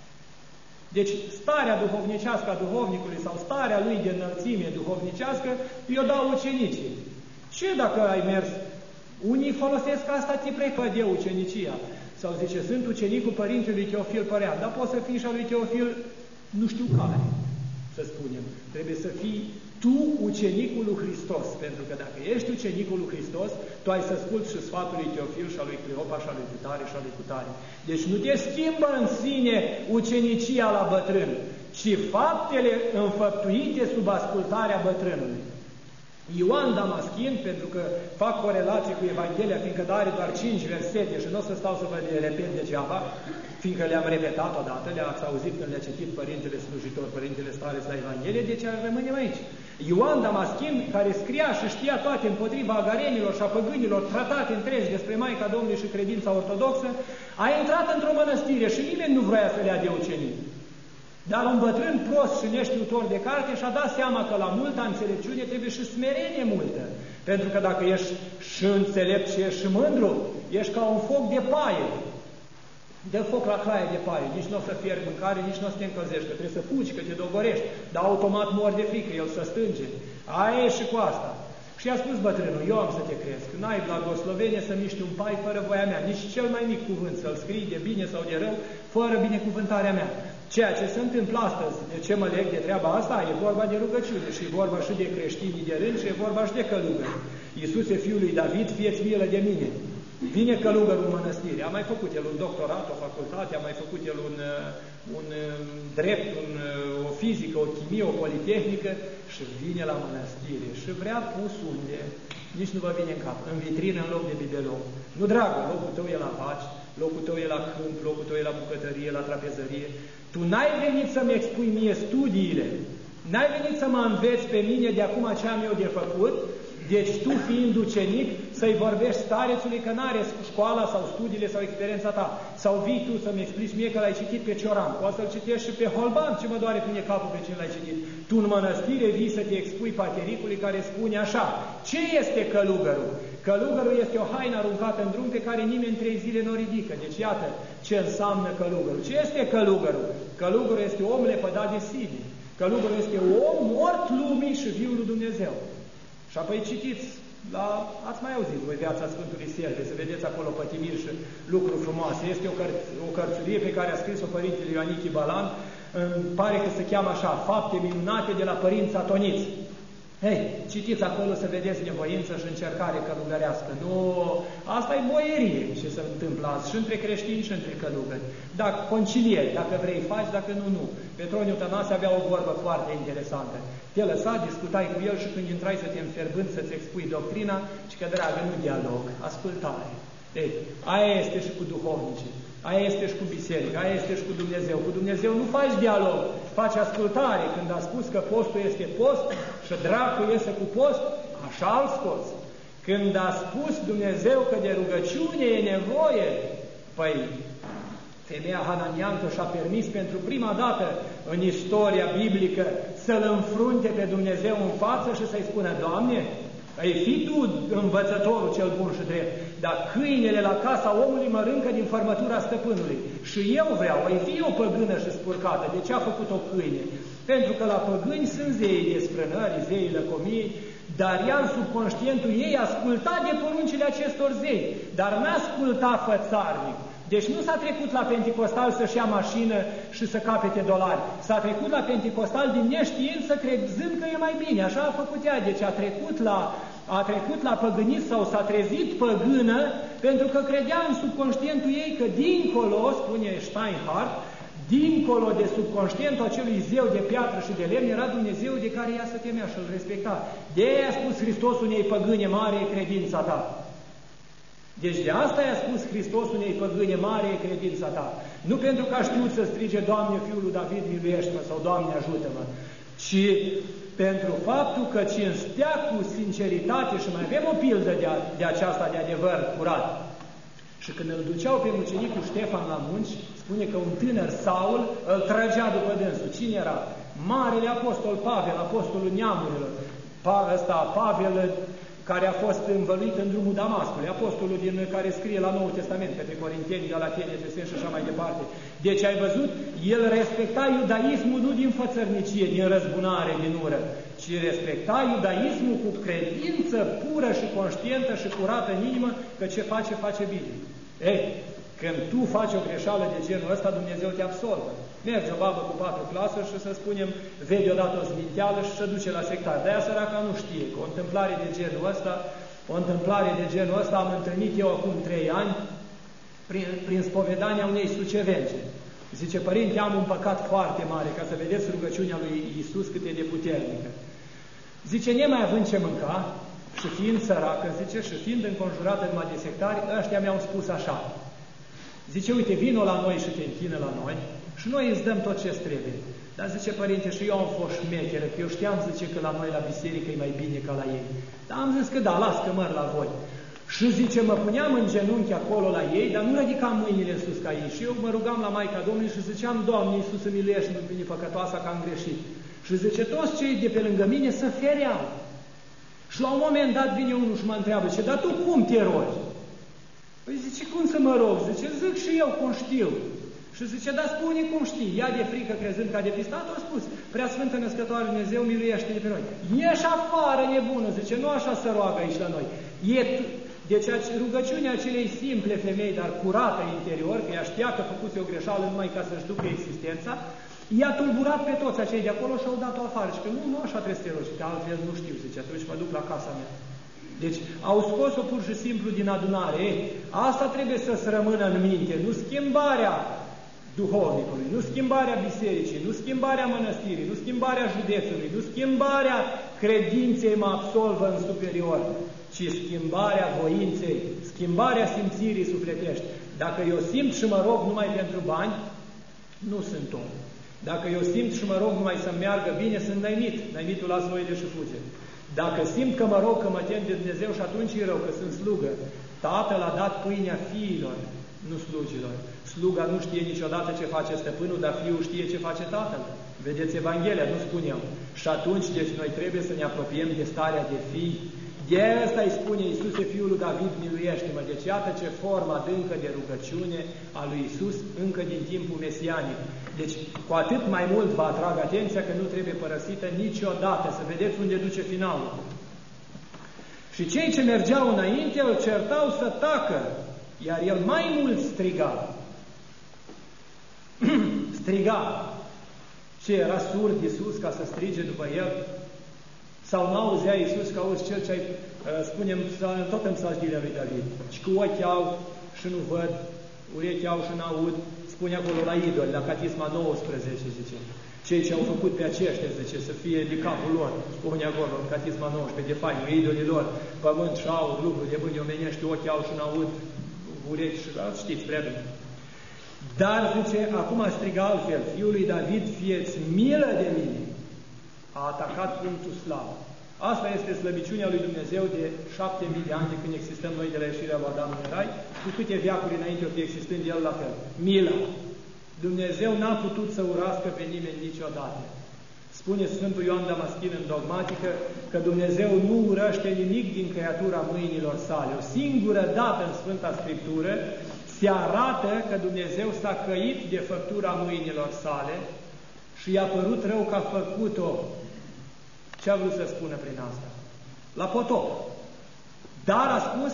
Deci starea duhovnicească a duhovnicului sau starea lui de înălțime duhovnicească, eu dau ucenicii. Ce dacă ai mers? Unii folosesc asta tip repede ucenicia. Sau zice, sunt ucenicul părintelui Teofil Părean, dar poți să fii și al lui Teofil nu știu care, să spunem. Trebuie să fii tu ucenicul lui Hristos, pentru că dacă ești ucenicul lui Hristos, tu ai să asculți și sfatul lui Teofil și al lui Cleopa și al lui Cutare și al lui Cutare. Deci nu te schimbă în sine ucenicia la bătrân, ci faptele înfăptuite sub ascultarea bătrânului. Ioan Damaschin, pentru că fac corelație cu Evanghelia, fiindcă are doar cinci versete și nu o să stau să vă le repet degeaba, fiindcă le-am repetat odată, le-ați auzit când le-a citit Părintele Slujitor, Părintele Stareț la Evanghelie, deci rămânem aici. Ioan Damaschin, care scria și știa toate împotriva agarenilor și a păgânilor, tratate întregi despre Maica Domnului și credința ortodoxă, a intrat într-o mănăstire și nimeni nu vrea să le ia de ucenic. Dar un bătrân prost și neștiutor de carte și-a dat seama că la multă înțelepciune trebuie și smerenie multă. Pentru că dacă ești și înțelept și ești și mândru, ești ca un foc de paie. Dă foc la craie de paie, nici nu o să fierbi mâncare, nici nu o să te încălzești, că trebuie să fugi, că te dogorești, dar automat mori de frică, el să stânge. Aia e și cu asta. Și i-a spus bătrânul, eu am să te cresc, n-ai blagoslovenie să miști un pai fără voia mea, nici cel mai mic cuvânt să-l scrii de bine sau de rău, fără binecuvântarea mea. Ceea ce se întâmplă astăzi, de ce mă leg de treaba asta, e vorba de rugăciune și e vorba și de creștinii de rând și e vorba și de călugări. Iisuse, fiul lui David, fie-ți milă de mine. Vine călugărul în mănăstire, a mai făcut el un doctorat, o facultate, a mai făcut el un, un drept, un, o fizică, o chimie, o politehnică și vine la mănăstire și vrea pus unde, nici nu vă vine în cap, în vitrină în loc de bibelou. Nu, dragă, locul tău e la paci, locul tău e la câmp, locul tău e la bucătărie, la trapezărie. Tu n-ai venit să-mi expui mie studiile, n-ai venit să mă înveți pe mine de acum ce am eu de făcut. Deci tu, fiind ucenic, să-i vorbești starețului că n-are școala sau studiile sau experiența ta. Sau vii tu să-mi explici mie că l-ai citit pe Cioran. Poți să-l citești și pe Holban, ce mă doare pune capul pe cine l-ai citit. Tu în mănăstire vii să te expui patericului care spune așa. Ce este călugărul? Călugărul este o haină aruncată în drum pe care nimeni în trei zile nu o ridică. Deci iată ce înseamnă călugărul. Ce este călugărul? Călugărul este om lepădat de sine. Călugărul este om mort lumii și viul lui Dumnezeu. Și apoi citiți, la, ați mai auzit voi viața Sfântului Sierpe, să vedeți acolo pătimiri și lucruri frumoase. Este o, căr- o cărțurie pe care a scris-o Părintele Ioanichi Balan, îmi pare că se cheamă așa, Fapte minunate de la părinți atoniți. Hei, citiți acolo să vedeți nevoință și încercare călugărească. Nu, asta e boierie ce se întâmplă azi și între creștini și între călugări. Dacă concilieri, dacă vrei faci, dacă nu, nu. Petroniu Tănase avea o vorbă foarte interesantă. Te lăsa, discutai cu el și când intrai să te înferbând, să-ți expui doctrina, și că, dragă, nu dialog, ascultare. Ei, aia este și cu duhovnicii, aia este și cu biserica, aia este și cu Dumnezeu. Cu Dumnezeu nu faci dialog, faci ascultare. Când a spus că postul este post și dracul iese cu post, așa îl scoți. Când a spus Dumnezeu că de rugăciune e nevoie, păi, femeia Hananiancă și-a permis pentru prima dată în istoria biblică să-L înfrunte pe Dumnezeu în față și să-i spună, Doamne, Ei fi tu învățătorul cel bun și drept, dar câinele la casa omului mănâncă din fărmătura stăpânului. Și eu vreau, ei fi o păgână și spurcată. De ce a făcut o câine? Pentru că la păgâni sunt zeii desfrânării, zeii lăcomiei, dar ea în subconștientul ei asculta de poruncile acestor zei, dar n-a asculta fățarnic. Deci nu s-a trecut la Penticostal să-și ia mașină și să capete dolari. S-a trecut la Penticostal din neștiință, crezând că e mai bine. Așa a făcut ea. Deci a trecut la, a trecut la păgânism sau s-a trezit păgână, pentru că credea în subconștientul ei că dincolo, spune Steinhardt, dincolo de subconștientul acelui zeu de piatră și de lemn, era Dumnezeu de care ea se temea și îl respecta. De aia a spus Hristos unei păgâne, mare e credința ta. Deci de asta i-a spus Hristos unei păgâne, mare e credința ta. Nu pentru că a știut să strige, Doamne, Fiul lui David, miluiește-mă, sau Doamne, ajută-mă, ci pentru faptul că cinstea cu sinceritate, și mai avem o pildă de, a, de aceasta de adevăr curat. Și când îl duceau pe mucenicul Ștefan la munci, spune că un tânăr Saul îl trăgea după dânsul. Cine era? Marele apostol Pavel, apostolul neamurilor. Pa, ăsta, Pavel, care a fost învăluit în drumul Damascului, apostolul din care scrie la Noul Testament, către Corinteni, Galateni, Efeseni și așa mai departe. Deci ai văzut, el respecta iudaismul nu din fățărnicie, din răzbunare, din ură, ci respecta iudaismul cu credință pură și conștientă și curată în inimă, că ce face, face bine. Ei, când tu faci o greșeală de genul ăsta, Dumnezeu te absolvă. Merge o babă cu patru clasuri și, să spunem, vede odată o zminteală și se duce la sectar. De-aia săraca nu știe că o întâmplare de genul ăsta, o întâmplare de genul ăsta am întâlnit eu acum trei ani prin, prin spovedania unei sucevence. Zice, părinte, am un păcat foarte mare, ca să vedeți rugăciunea lui Iisus cât e de puternică. Zice, nemai având ce mânca și fiind săracă, zice, și fiind înconjurată numai de sectari, ăștia mi-au spus așa. Zice, uite, vino la noi și te închină la noi și noi îți dăm tot ce-ți trebuie. Dar zice, părinte, și eu am fost șmecheră, că eu știam, zice, că la noi la biserică e mai bine ca la ei. Dar am zis că da, las că măr la voi. Și zice, mă puneam în genunchi acolo la ei, dar nu ridicam mâinile în sus ca ei. Și eu mă rugam la Maica Domnului și ziceam, Doamne Iisuse, miluiește-mă pe mine păcătoasa că am greșit. Și zice, toți cei de pe lângă mine se fereau. Și la un moment dat vine unul și mă întreabă, ce, dar tu cum te rogi? Păi zice, cum să mă rog? Zice, zic și eu cum știu. Și zice, dar spune cum știi. Ea de frică, crezând că a depistat, a spus, Prea Sfântă Născătoare Dumnezeu, miluiește-ne pe noi. Ieși afară, nebună, zice, nu așa se roagă aici la noi. E deci rugăciunea acelei simple femei, dar curată interior, că ea știa că făcuse o greșeală numai ca să-și ducă existența, i-a tulburat pe toți acei de acolo și au dat-o afară. Și că nu, nu așa trebuie să te rogi, că altfel nu știu, zice, atunci mă duc la casa mea. Deci au scos-o pur și simplu din adunare. Ei, asta trebuie să-ți rămână în minte, nu schimbarea duhovnicului, nu schimbarea bisericii, nu schimbarea mănăstirii, nu schimbarea județului, nu schimbarea credinței mă absolvă în superior, ci schimbarea voinței, schimbarea simțirii sufletești. Dacă eu simt și mă rog numai pentru bani, nu sunt om. Dacă eu simt și mă rog numai să-mi meargă bine, sunt năimit. Năimitul lasă oile și fuge. Dacă simt că mă rog, că mă tem de Dumnezeu și atunci e rău, că sunt slugă. Tatăl a dat pâinea fiilor, nu slugilor. Sluga nu știe niciodată ce face stăpânul, dar fiul știe ce face tatăl. Vedeți Evanghelia, nu spun eu. Și atunci, deci, noi trebuie să ne apropiem de starea de fii. De asta îi spune Iisuse, Fiul lui David, miluiește-mă. Deci iată ce formă adâncă de rugăciune a lui Iisus încă din timpul mesianic. Deci cu atât mai mult vă atrag atenția că nu trebuie părăsită niciodată, să vedeți unde duce finalul. Și cei ce mergeau înainte îl certau să tacă, iar el mai mult striga. striga. Ce, era surd Iisus ca să strige după el? Sau n-auzea Iisus că auzi cel ce-ai, spunem, tot în psaltirea lui David, și cu ochi au și nu văd, urechi au și n-aud, spune acolo la idoli, la Catisma nouăsprezece, zice, cei ce au făcut pe aceștia, zice, să fie de capul lor, spune acolo, în Catisma nouăsprezece, de fainul idolii lor, pământ și aur, lucruri de buni omenești, ochi au și n-aud, urechi și știți prea bine. Dar, zice, acum striga altfel, Fiul lui David, fie-ți milă de mine. A atacat punctul slavă. Asta este slăbiciunea lui Dumnezeu de șapte mii de ani de când existăm noi de la ieșirea lui Adam în rai, cu câte veacuri înainte o fi existând el la fel. Mila. Dumnezeu n-a putut să urască pe nimeni niciodată. Spune Sfântul Ioan Damaschin în dogmatică că Dumnezeu nu urăște nimic din creatura mâinilor sale. O singură dată în Sfânta Scriptură se arată că Dumnezeu s-a căit de făptura mâinilor sale și i-a părut rău că a făcut-o. Ce a vrut să spună prin asta? La potop. Dar a spus,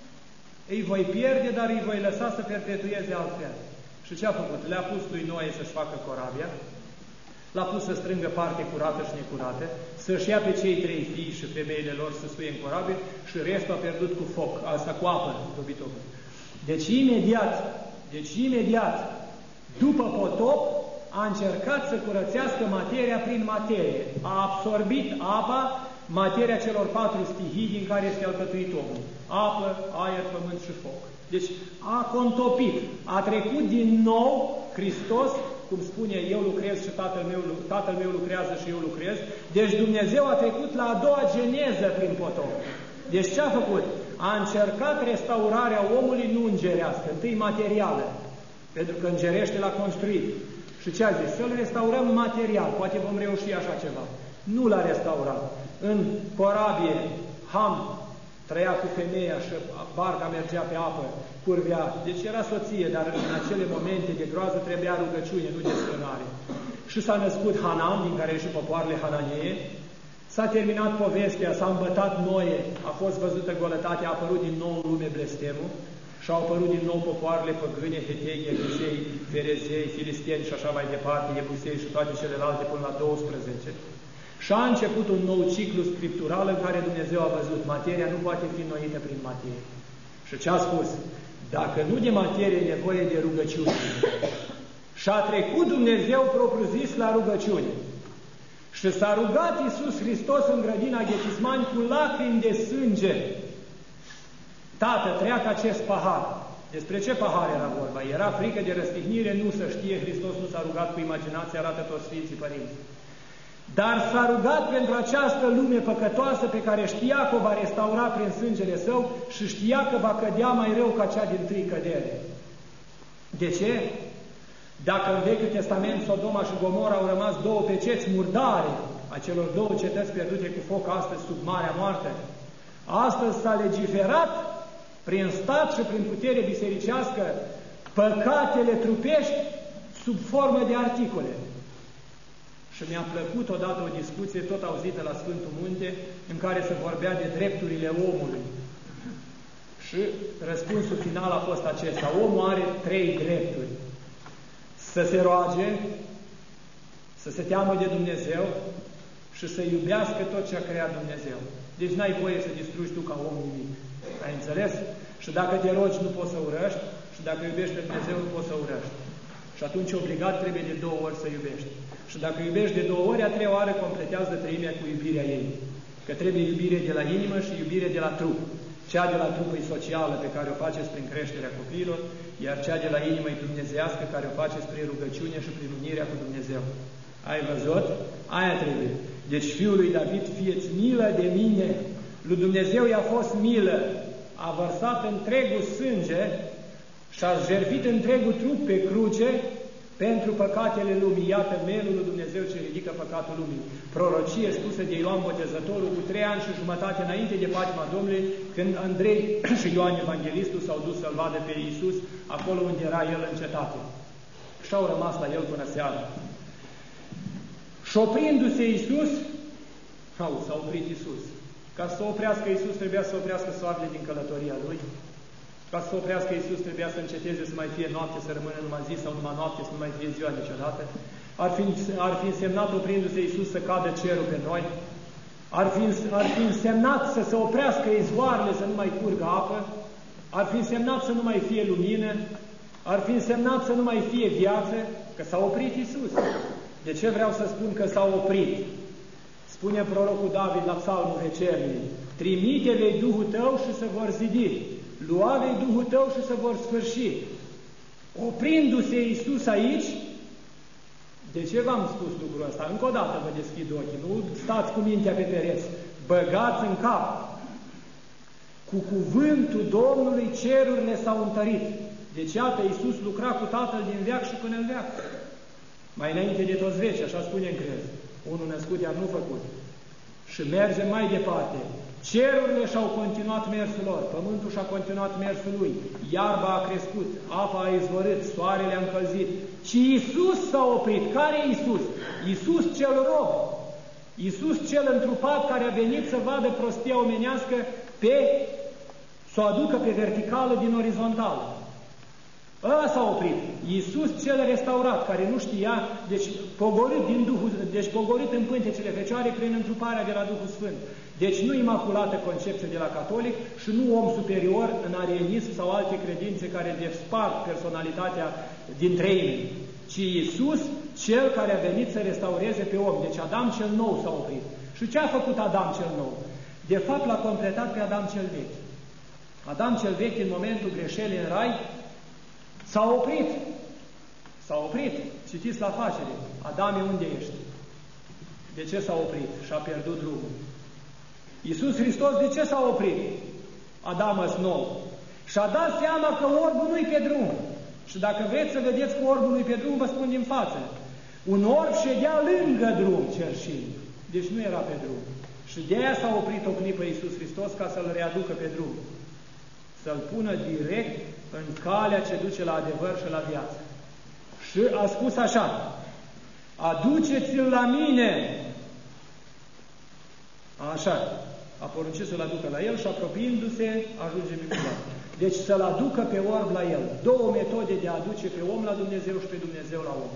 îi voi pierde, dar îi voi lăsa să perpetueze altfel. Și ce a făcut? Le-a pus lui Noe să-și facă corabia, l-a pus să strângă parte curată și necurată, să-și ia pe cei trei fii și femeile lor să suie în corabie și restul a pierdut cu foc, asta cu apă, dobitocul. Deci imediat, deci imediat, după potop, a încercat să curățească materia prin materie. A absorbit apa, materia celor patru stihii din care este alcătuit omul. Apă, aer, pământ și foc. Deci a contopit, a trecut din nou Hristos, cum spune, eu lucrez și tatăl meu, tatăl meu lucrează și eu lucrez. Deci Dumnezeu a trecut la a doua geneză prin potop. Deci ce a făcut? A încercat restaurarea omului nu îngerească, întâi materială, pentru că îngerește l-a construit. Și ce a zis? Să-l restaurăm material, poate vom reuși așa ceva. Nu l-a restaurat. În corabie, Ham trăia cu femeia și barca mergea pe apă, curvea. Deci era soție, dar în acele momente de groază trebuia rugăciune, nu desfrânare. Și s-a născut Hanam, din care și popoarele Hananee. S-a terminat povestea, s-a îmbătat Noe, a fost văzută golătatea, a apărut din nou în lume blestemul și au apărut din nou popoarele păgâne, hetei, Iebusei, Ferezei, Filisteni și așa mai departe, Iebusei și toate celelalte până la douăsprezece. Și a început un nou ciclu scriptural în care Dumnezeu a văzut, materia nu poate fi înnoită prin materie. Și ce a spus? Dacă nu de materie e nevoie de rugăciune. Și a trecut Dumnezeu propriu-zis la rugăciune. Și s-a rugat Iisus Hristos în grădina Ghețismani cu lacrimi de sânge. Tată, treacă acest pahar. Despre ce pahar era vorba? Era frică de răstignire? Nu se știe, Hristos nu s-a rugat cu imaginație, arată toți Sfinții Părinți. Dar s-a rugat pentru această lume păcătoasă pe care știa că o va restaura prin sângele Său și știa că va cădea mai rău ca cea din tâi cădere. De ce? Dacă în Vechiul Testament Sodoma și Gomora au rămas două peceți murdare a celor două cetăți pierdute cu foc astăzi sub Marea Moarte, astăzi s-a legiferat prin stat și prin putere bisericească păcatele trupești sub formă de articole. Și mi-a plăcut odată o discuție tot auzită la Sfântul Munte, în care se vorbea de drepturile omului. Și răspunsul final a fost acesta. Omul are trei drepturi. Să se roage, să se teamă de Dumnezeu și să iubească tot ce a creat Dumnezeu. Deci n-ai voie să distrugi tu ca om nimic. Ai înțeles? Și dacă te rogi, nu poți să urăști, și dacă iubești pe Dumnezeu, nu poți să urăști. Și atunci obligat trebuie de două ori să iubești. Și dacă iubești de două ori, a treia oară completează treimea cu iubirea ei. Că trebuie iubire de la inimă și iubire de la trup. Cea de la trup e socială, pe care o faceți prin creșterea copiilor, iar cea de la inimă e dumnezeiască, care o faceți prin rugăciune și prin unirea cu Dumnezeu. Ai văzut? Aia trebuie. Deci fiul lui David, fie-ți milă de mine. Lui Dumnezeu i-a fost milă. A vărsat întregul sânge și a jertfit întregul trup pe cruce pentru păcatele lumii. Iată melul lui Dumnezeu ce ridică păcatul lumii. Prorocie spusă de Ioan Botezătorul cu trei ani și jumătate înainte de patima Domnului, când Andrei și Ioan Evanghelistul s-au dus să-L vadă pe Iisus acolo unde era El în cetate. Și au rămas la El până seara. Și oprindu-se Iisus, au, s-a oprit Iisus. Ca să oprească Iisus, trebuia să oprească soarele din călătoria Lui. Ca să oprească Iisus, trebuia să înceteze să mai fie noapte, să rămână numai zi sau numai noapte, să nu mai fie ziua niciodată. Ar fi, ar fi însemnat, oprindu-se Iisus, să cadă cerul pe noi. Ar fi, ar fi însemnat să se oprească izvoarele, să nu mai curgă apă. Ar fi însemnat să nu mai fie lumină. Ar fi însemnat să nu mai fie viață, că s-a oprit Iisus. De ce vreau să spun că s-a oprit? Spune prorocul David la psalmul vecernic: trimite-vei Duhul tău și se vor zidi, lua-vei Duhul tău și se vor sfârși. Oprindu-se Iisus aici, de ce v-am spus lucrul ăsta? Încă o dată vă deschid ochii, nu stați cu mintea pe pereți, băgați în cap. Cu cuvântul Domnului cerurile s-au întărit. Deci iată, Iisus lucra cu Tatăl din veac și până în veac. Mai înainte de toți veci, așa spune în crez. unul născut, iar nu făcut. Și mergem mai departe. Cerurile și-au continuat mersul lor, pământul și-a continuat mersul lui, iarba a crescut, apa a izvorât, soarele a încălzit, ci Iisus s-a oprit. Care e Iisus? Iisus cel rob, Iisus cel întrupat care a venit să vadă prostia omenească pe, să o aducă pe verticală din orizontală. Ăla s-a oprit. Iisus cel restaurat, care nu știa, deci pogorât din Duhul, deci pogorât în pântecele Fecioare prin întruparea de la Duhul Sfânt. Deci nu imaculată concepție de la catolic și nu om superior în arienism sau alte credințe care despart personalitatea din treimi, ci Iisus cel care a venit să restaureze pe om. Deci Adam cel nou s-a oprit. Și ce a făcut Adam cel nou? De fapt l-a completat pe Adam cel vechi. Adam cel vechi, în momentul greșelii în rai, s-a oprit. S-a oprit. Citiți la Facere. Adame, unde ești? De ce s-a oprit? Și-a pierdut drumul. Iisus Hristos, de ce s-a oprit? Adamas nou. Și-a dat seama că orbul nu-i pe drum. Și dacă vreți să vedeți că orbul nu-i pe drum, vă spun din față. Un orb ședea lângă drum, cerșind. Deci nu era pe drum. Și de aia s-a oprit o clipă Iisus Hristos ca să-l readucă pe drum. Să-l pună direct în calea ce duce la adevăr și la viață. Și a spus așa: aduceți-l la mine. Așa. A poruncit să-l aducă la el și apropiindu-se, ajunge minunat. Deci să-l aducă pe orb la el. Două metode de a aduce pe om la Dumnezeu și pe Dumnezeu la om.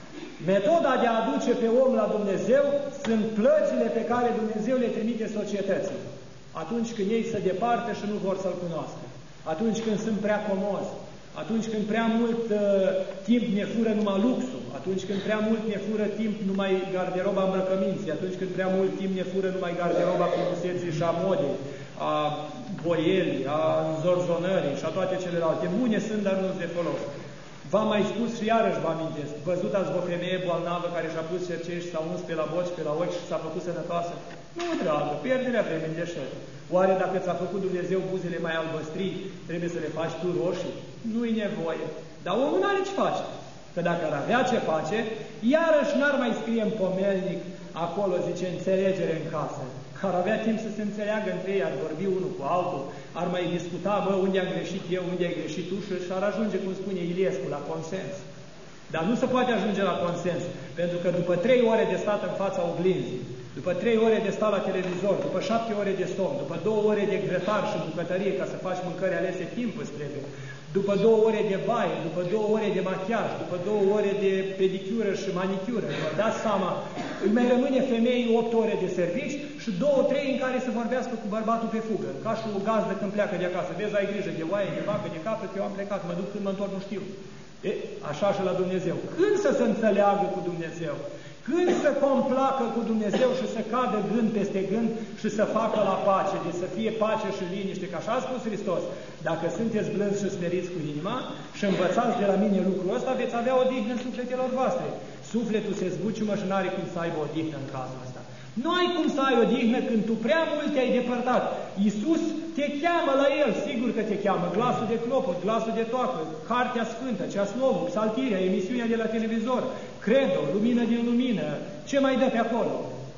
Metoda de a aduce pe om la Dumnezeu sunt plăcile pe care Dumnezeu le trimite societății. Atunci când ei se departe și nu vor să-L cunoască. Atunci când sunt prea comozi. Atunci când prea mult uh, timp ne fură numai luxul. Atunci când prea mult ne fură timp numai garderoba îmbrăcăminții. Atunci când prea mult timp ne fură numai garderoba frumuseții și a modei, a boielii, a înzorzonării și a toate celelalte. Bune sunt, dar nu-s de folos. V-am mai spus și iarăși vă amintesc. Văzut ați o femeie bolnavă care și-a pus cercei și s-a uns pe la boci, pe la ochi și s-a făcut sănătoasă? Nu, dragă, pierderea vremii de șer. Oare dacă ți-a făcut Dumnezeu buzele mai albăstrii, trebuie să le faci tu roșii? Nu-i nevoie. Dar omul n-are ce face. Că dacă ar avea ce face, iarăși n-ar mai scrie în pomelnic, acolo zice înțelegere în casă. Că ar avea timp să se înțeleagă între ei, ar vorbi unul cu altul, ar mai discuta, bă, unde am greșit eu, unde ai greșit tu, și ar ajunge, cum spune Iliescu, la consens. Dar nu se poate ajunge la consens, pentru că după trei ore de stat în fața oglinzii, după trei ore de stat la televizor, după șapte ore de somn, după două ore de grătar și bucătărie ca să faci mâncări alese, timp îți trebuie, după două ore de baie, după două ore de machiaj, după două ore de pedicură și manicură, vă dați seama, îi mai rămâne femeii opt ore de servici și două, trei în care să vorbească cu bărbatul pe fugă, ca și o gazdă când pleacă de acasă. Vezi, ai grijă de oaie, de vacă, de capă, că eu am plecat, mă duc când mă întorc, nu știu. E, așa și la Dumnezeu. Când să se înțeleagă cu Dumnezeu? Când să complacă cu Dumnezeu și să cadă gând peste gând și să facă la pace, de să fie pace și liniște, că așa a spus Hristos. Dacă sunteți blânzi și smeriți cu inima și învățați de la mine lucrul ăsta, veți avea odihnă în sufletelor voastre. Sufletul se zbuciumă și n-are cum să aibă odihnă în cazul ăsta. Nu ai cum să ai odihnă când tu prea mult te-ai depărtat. Iisus te cheamă la El, sigur că te cheamă. Glasul de clopot, glasul de toacă, Cartea Sfântă, Ceaslovul, Psaltirea, emisiunea de la televizor, Credo, Lumină din Lumină, ce mai dă pe acolo?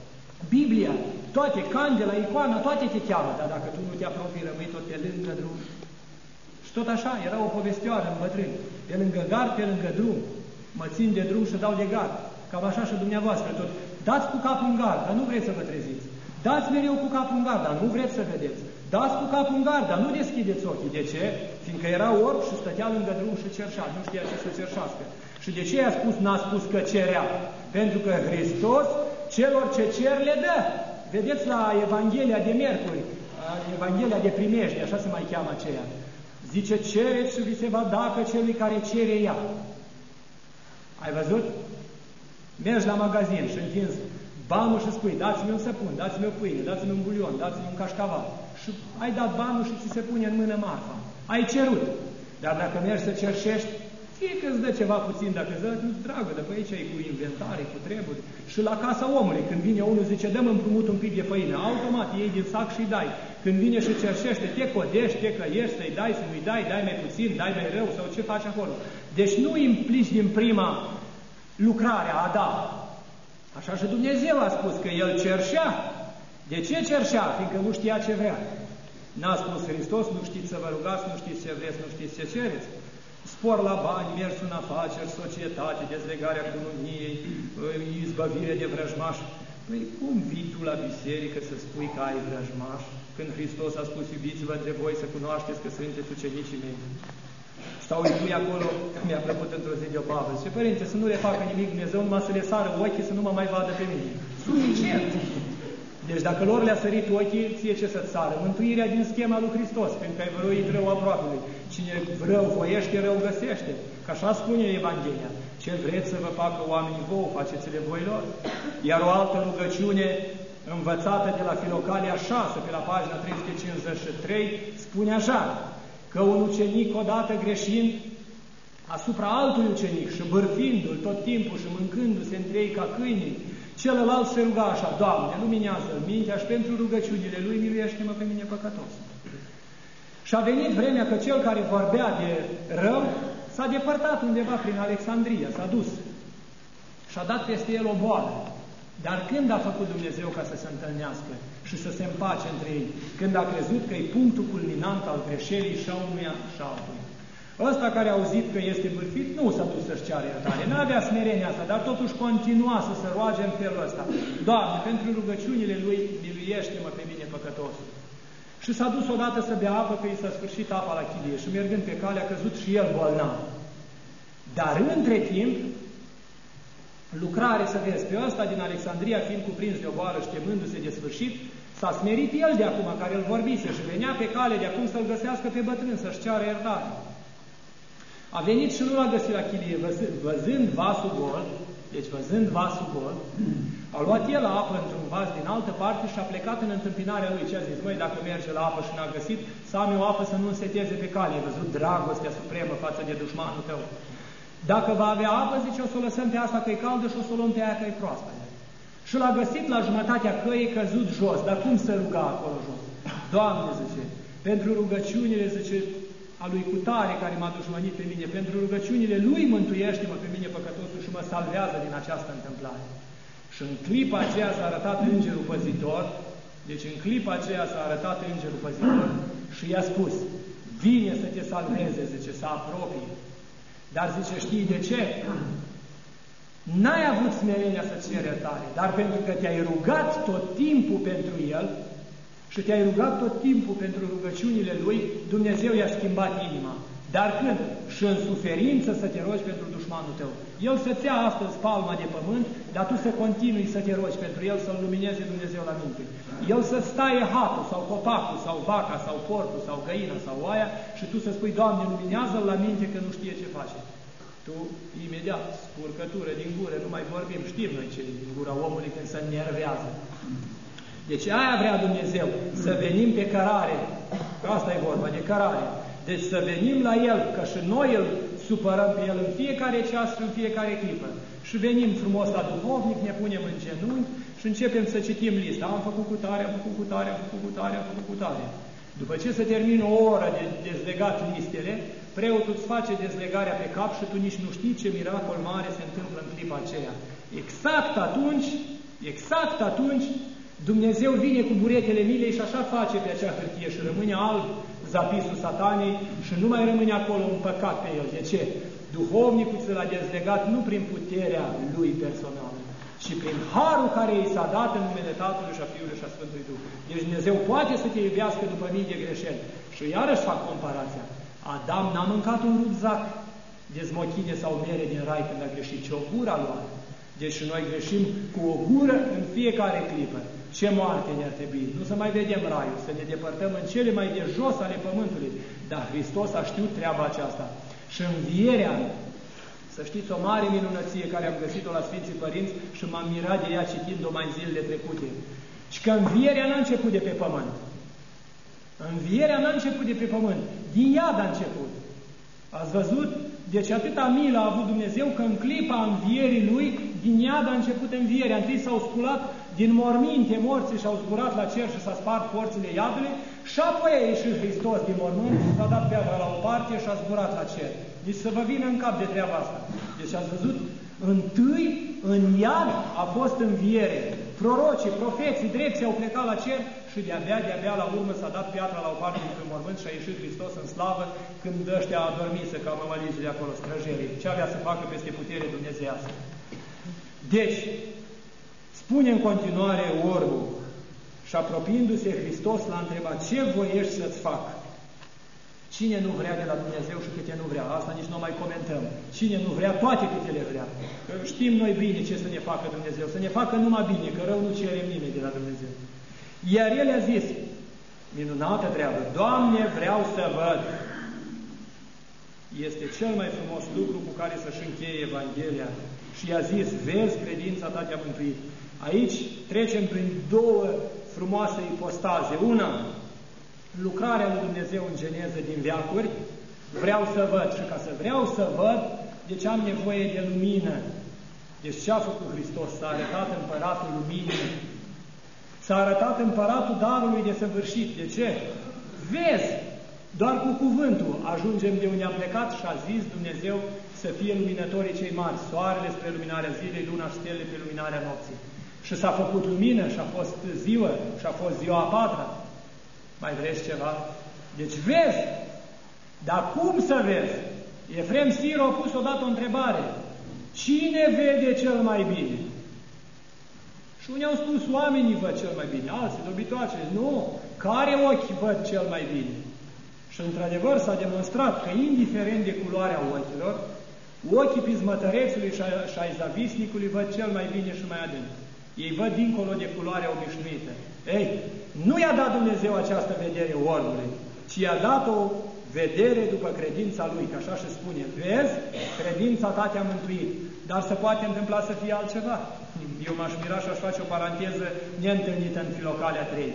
Biblia, toate, candela, icoana, toate te cheamă. Dar dacă tu nu te apropii, rămâi tot pe lângă drum. Și tot așa, era o povestioară în bătrâni. Pe lângă gard, pe lângă drum. Mă țin de drum și dau de gard. Cam așa și dumneavoastră tot. Dați cu capul în gard, dar nu vreți să vă treziți. Dați mereu cu capul în gard, dar nu vreți să vedeți. Dați cu capul în gard, dar nu deschideți ochii. De ce? Fiindcă era orb și stătea lângă drum și cerșea. Nu știa ce să cerșească. Și de ce i-a spus, n-a spus că cerea? Pentru că Hristos celor ce cer le dă. Vedeți la Evanghelia de miercuri, Evanghelia de primejdie, așa se mai cheamă aceea. Zice, cereți și vi se va da că celui care cere ia. Ai văzut? Mergi la magazin și întinzi banul și spui, dați-mi un săpun, dați-mi o pâine, dați-mi un bulion, dați-mi un cașcaval. Și ai dat banul și ți se pune în mână marfa. Ai cerut. Dar dacă mergi să cerșești, fie că îți dă ceva puțin, dacă îți dă, nu dragă, de pe aici ai cu inventare, cu treburi. Și la casa omului, când vine unul, zice, dă-mi împrumut un pic de făină, automat iei din sac și dai. Când vine și cerșește, te codești, te căiești, să-i dai, să nu-i dai, dai mai puțin, dai mai rău, sau ce faci acolo. Deci nu implici din prima lucrarea, a da, Așa și Dumnezeu a spus că El cerșea. De ce cerșea? Fiindcă nu știa ce vrea. N-a spus Hristos, nu știți să vă rugați, nu știți ce vreți, nu știți ce cereți. Spor la bani, mers în afaceri, societate, dezlegarea economiei, izbăvire de vrăjmași. Păi cum vii tu la biserică să spui că ai vrăjmași? Când Hristos a spus, iubiți-vă între voi să cunoașteți că sunteți ucenicii mei. Sau îi pui acolo, mi-a plăcut într-o zi de o babă. Zice, părinte, să nu le facă nimic Dumnezeu, numai să le sară ochii, să nu mă mai vadă pe mine. Suficient! Deci dacă lor le-a sărit ochii, ție ce să-ți sară? Mântuirea din schema lui Hristos, pentru că ai văruit rău aproapelui. Cine rău voiește, rău găsește. Că așa spune Evanghelia. Ce vreți să vă facă oamenii vouă, faceți-le voi lor. Iar o altă rugăciune învățată de la Filocalia șase, pe la pagina trei sute cincizeci și trei, spune așa, că un ucenic odată greșind asupra altui ucenic și bârfindu-l tot timpul și mâncându-se între ei ca câinii, celălalt se ruga așa, Doamne, luminează mintea și pentru rugăciunile lui, miluiește-mă pe mine păcătos. Și a venit vremea că cel care vorbea de rău s-a depărtat undeva prin Alexandria, s-a dus și a dat peste el o boală. Dar când a făcut Dumnezeu ca să se întâlnească și să se împace între ei? Când a crezut că e punctul culminant al greșelii și a unuia și altuia. Ăsta care a auzit că este bârfit, nu s-a dus să-și ceară iertare. N-avea smerenia asta, dar totuși continua să se roage în felul ăsta. Doamne, pentru rugăciunile lui, miluiește-mă pe mine păcătosul. Și s-a dus odată să bea apă, că i s-a sfârșit apa la chilie și mergând pe cale a căzut și el bolnav. Dar între timp, lucrare să vezi pe ăsta din Alexandria, fiind cuprins de o boală și temându-se de sfârșit, s-a smerit el de acum, care îl vorbise, și venea pe cale de acum să-l găsească pe bătrân, să-și ceară iertare. A venit și nu l-a găsit la chilie, văzând, văzând vasul gol, deci văzând vasul gol, a luat el apă într-un vas din altă parte și a plecat în întâmpinarea lui. Ce a zis? Măi, dacă merge la apă și n-a găsit, să am eu apă să nu înseteze pe cale. Ai văzut dragostea supremă față de dușmanul tău. Dacă va avea apă, zice, o să o lăsăm pe asta că e caldă și o să o luăm pe aia că e proaspătă. Și l-a găsit la jumătatea căii căzut jos. Dar cum se ruga acolo jos? Doamne, zice, pentru rugăciunile, zice, a lui cutare care m-a dușmănit pe mine, pentru rugăciunile lui mântuiește-mă pe mine păcătosul și mă salvează din această întâmplare. Și în clipa aceea s-a arătat îngerul păzitor, deci în clipa aceea s-a arătat îngerul păzitor și i-a spus, vine să te salveze, zice, să apropie. Dar zice, știi de ce? N-ai avut smerenia să-ți ceri iertare, dar pentru că te-ai rugat tot timpul pentru el și te-ai rugat tot timpul pentru rugăciunile lui, Dumnezeu i-a schimbat inima. Dar când? Și în suferință să te rogi pentru dușmanul tău. El să-ți ia astăzi palma de pământ, dar tu să continui să te rogi pentru el, să-l lumineze Dumnezeu la minte. El să-ți taie hatul, sau copacul, sau vaca, sau porcul, sau găina, sau oaia, și tu să spui, Doamne, luminează-l la minte că nu știe ce face. Tu, imediat, spurcătură din gură, nu mai vorbim, știm noi ce din gura omului când se nervează. Deci aia vrea Dumnezeu, să venim pe cărare, că asta e vorba, de cărare. Deci să venim la El, că și noi îl supărăm pe El în fiecare ceas și în fiecare clipă. Și venim frumos la duhovnic, ne punem în genunchi și începem să citim lista. Am făcut cu tare, am făcut cu tare, am făcut cu tare, am făcut cu tare. După ce se termină o oră de dezlegat listele, preotul îți face dezlegarea pe cap și tu nici nu știi ce miracol mare se întâmplă în clipa aceea. Exact atunci, exact atunci, Dumnezeu vine cu buretele milei și așa face pe acea hârtie și rămâne alb zapisul satanei și nu mai rămâne acolo un păcat pe el. De ce? Duhovnicul ți l-a dezlegat nu prin puterea lui personală, ci prin harul care i s-a dat în numele Tatălui și a Fiului și a Sfântului Duh. Deci Dumnezeu poate să te iubească după mii de greșeli. Și iarăși fac comparația. Adam n-a mâncat un rugzac de smochine sau mere din rai când a greșit, ci o gură a luat. Deci noi greșim cu o gură în fiecare clipă. Ce moarte ne-ar trebui? Nu să mai vedem raiul, să ne depărtăm în cele mai de jos ale pământului. Dar Hristos a știut treaba aceasta. Și învierea, să știți, o mare minunăție care am găsit-o la Sfinții Părinți și m-am mirat de ea citind-o mai zilele trecute. Și că învierea n-a început de pe pământ. Învierea n-a început de pe pământ. Din iad a început. Ați văzut? Deci atâta milă a avut Dumnezeu că în clipa învierii Lui, din iad a început învierea. Întâi s-au sculat din morminte morții și au zburat la cer și s-a spart porțile iadului și apoi a ieșit Hristos din mormânt, s-a dat piatra la o parte și a zburat la cer. Deci să vă vină în cap de treaba asta. Deci ați văzut? Întâi, în iad, a fost înviere. Prorocii, profeții, drepții au plecat la cer și de-abia, de-abia la urmă s-a dat piatra la o parte din mormânt și a ieșit Hristos în slavă când ăștia adormise ca mămălizii de acolo, străjerii. Ce avea să facă peste putere dumnezeiască? Deci, spune în continuare orbul și apropiindu-se Hristos l-a întrebat: ce voiești să-ți fac? Cine nu vrea de la Dumnezeu și câte nu vrea? Asta nici nu mai comentăm. Cine nu vrea, toate câte le vrea. Că știm noi bine ce să ne facă Dumnezeu. Să ne facă numai bine, că rău nu cerem nimeni de la Dumnezeu. Iar el a zis, minunată treabă: Doamne, vreau să văd. Este cel mai frumos lucru cu care să-și încheie Evanghelia. Și i-a zis: vezi, credința ta te-a mântuit. Aici trecem prin două frumoase ipostaze. Una, lucrarea lui Dumnezeu în geneză din veacuri, vreau să văd. Și ca să vreau să văd, deci am nevoie de lumină. Deci ce a făcut Hristos? S-a arătat împăratul luminii. S-a arătat împăratul darului de săvârșit. De ce? Vezi! Doar cu cuvântul ajungem de unde am plecat și a zis Dumnezeu să fie luminătorii cei mari, soarele spre luminarea zilei, luna și stelele pe luminarea nopții. Și s-a făcut lumină și a fost ziua și a fost ziua a patra. Mai vreți ceva? Deci vezi! Dar cum să vezi? Efrem Siro a pus odată o întrebare: cine vede cel mai bine? Și unii au spus: oamenii văd cel mai bine, alții dobitoace. Nu! Care ochi văd cel mai bine? Și într-adevăr s-a demonstrat că, indiferent de culoarea ochilor, ochii pismătărețului și ai zavisnicului văd cel mai bine și mai adânc. Ei văd dincolo de culoarea obișnuită. Ei, nu i-a dat Dumnezeu această vedere orbului, ci i-a dat o vedere după credința lui, că așa se spune: vezi, credința ta te-a mântuit. Dar se poate întâmpla să fie altceva. Eu m-aș mira și aș face o paranteză neîntâlnită în Filocalia trei.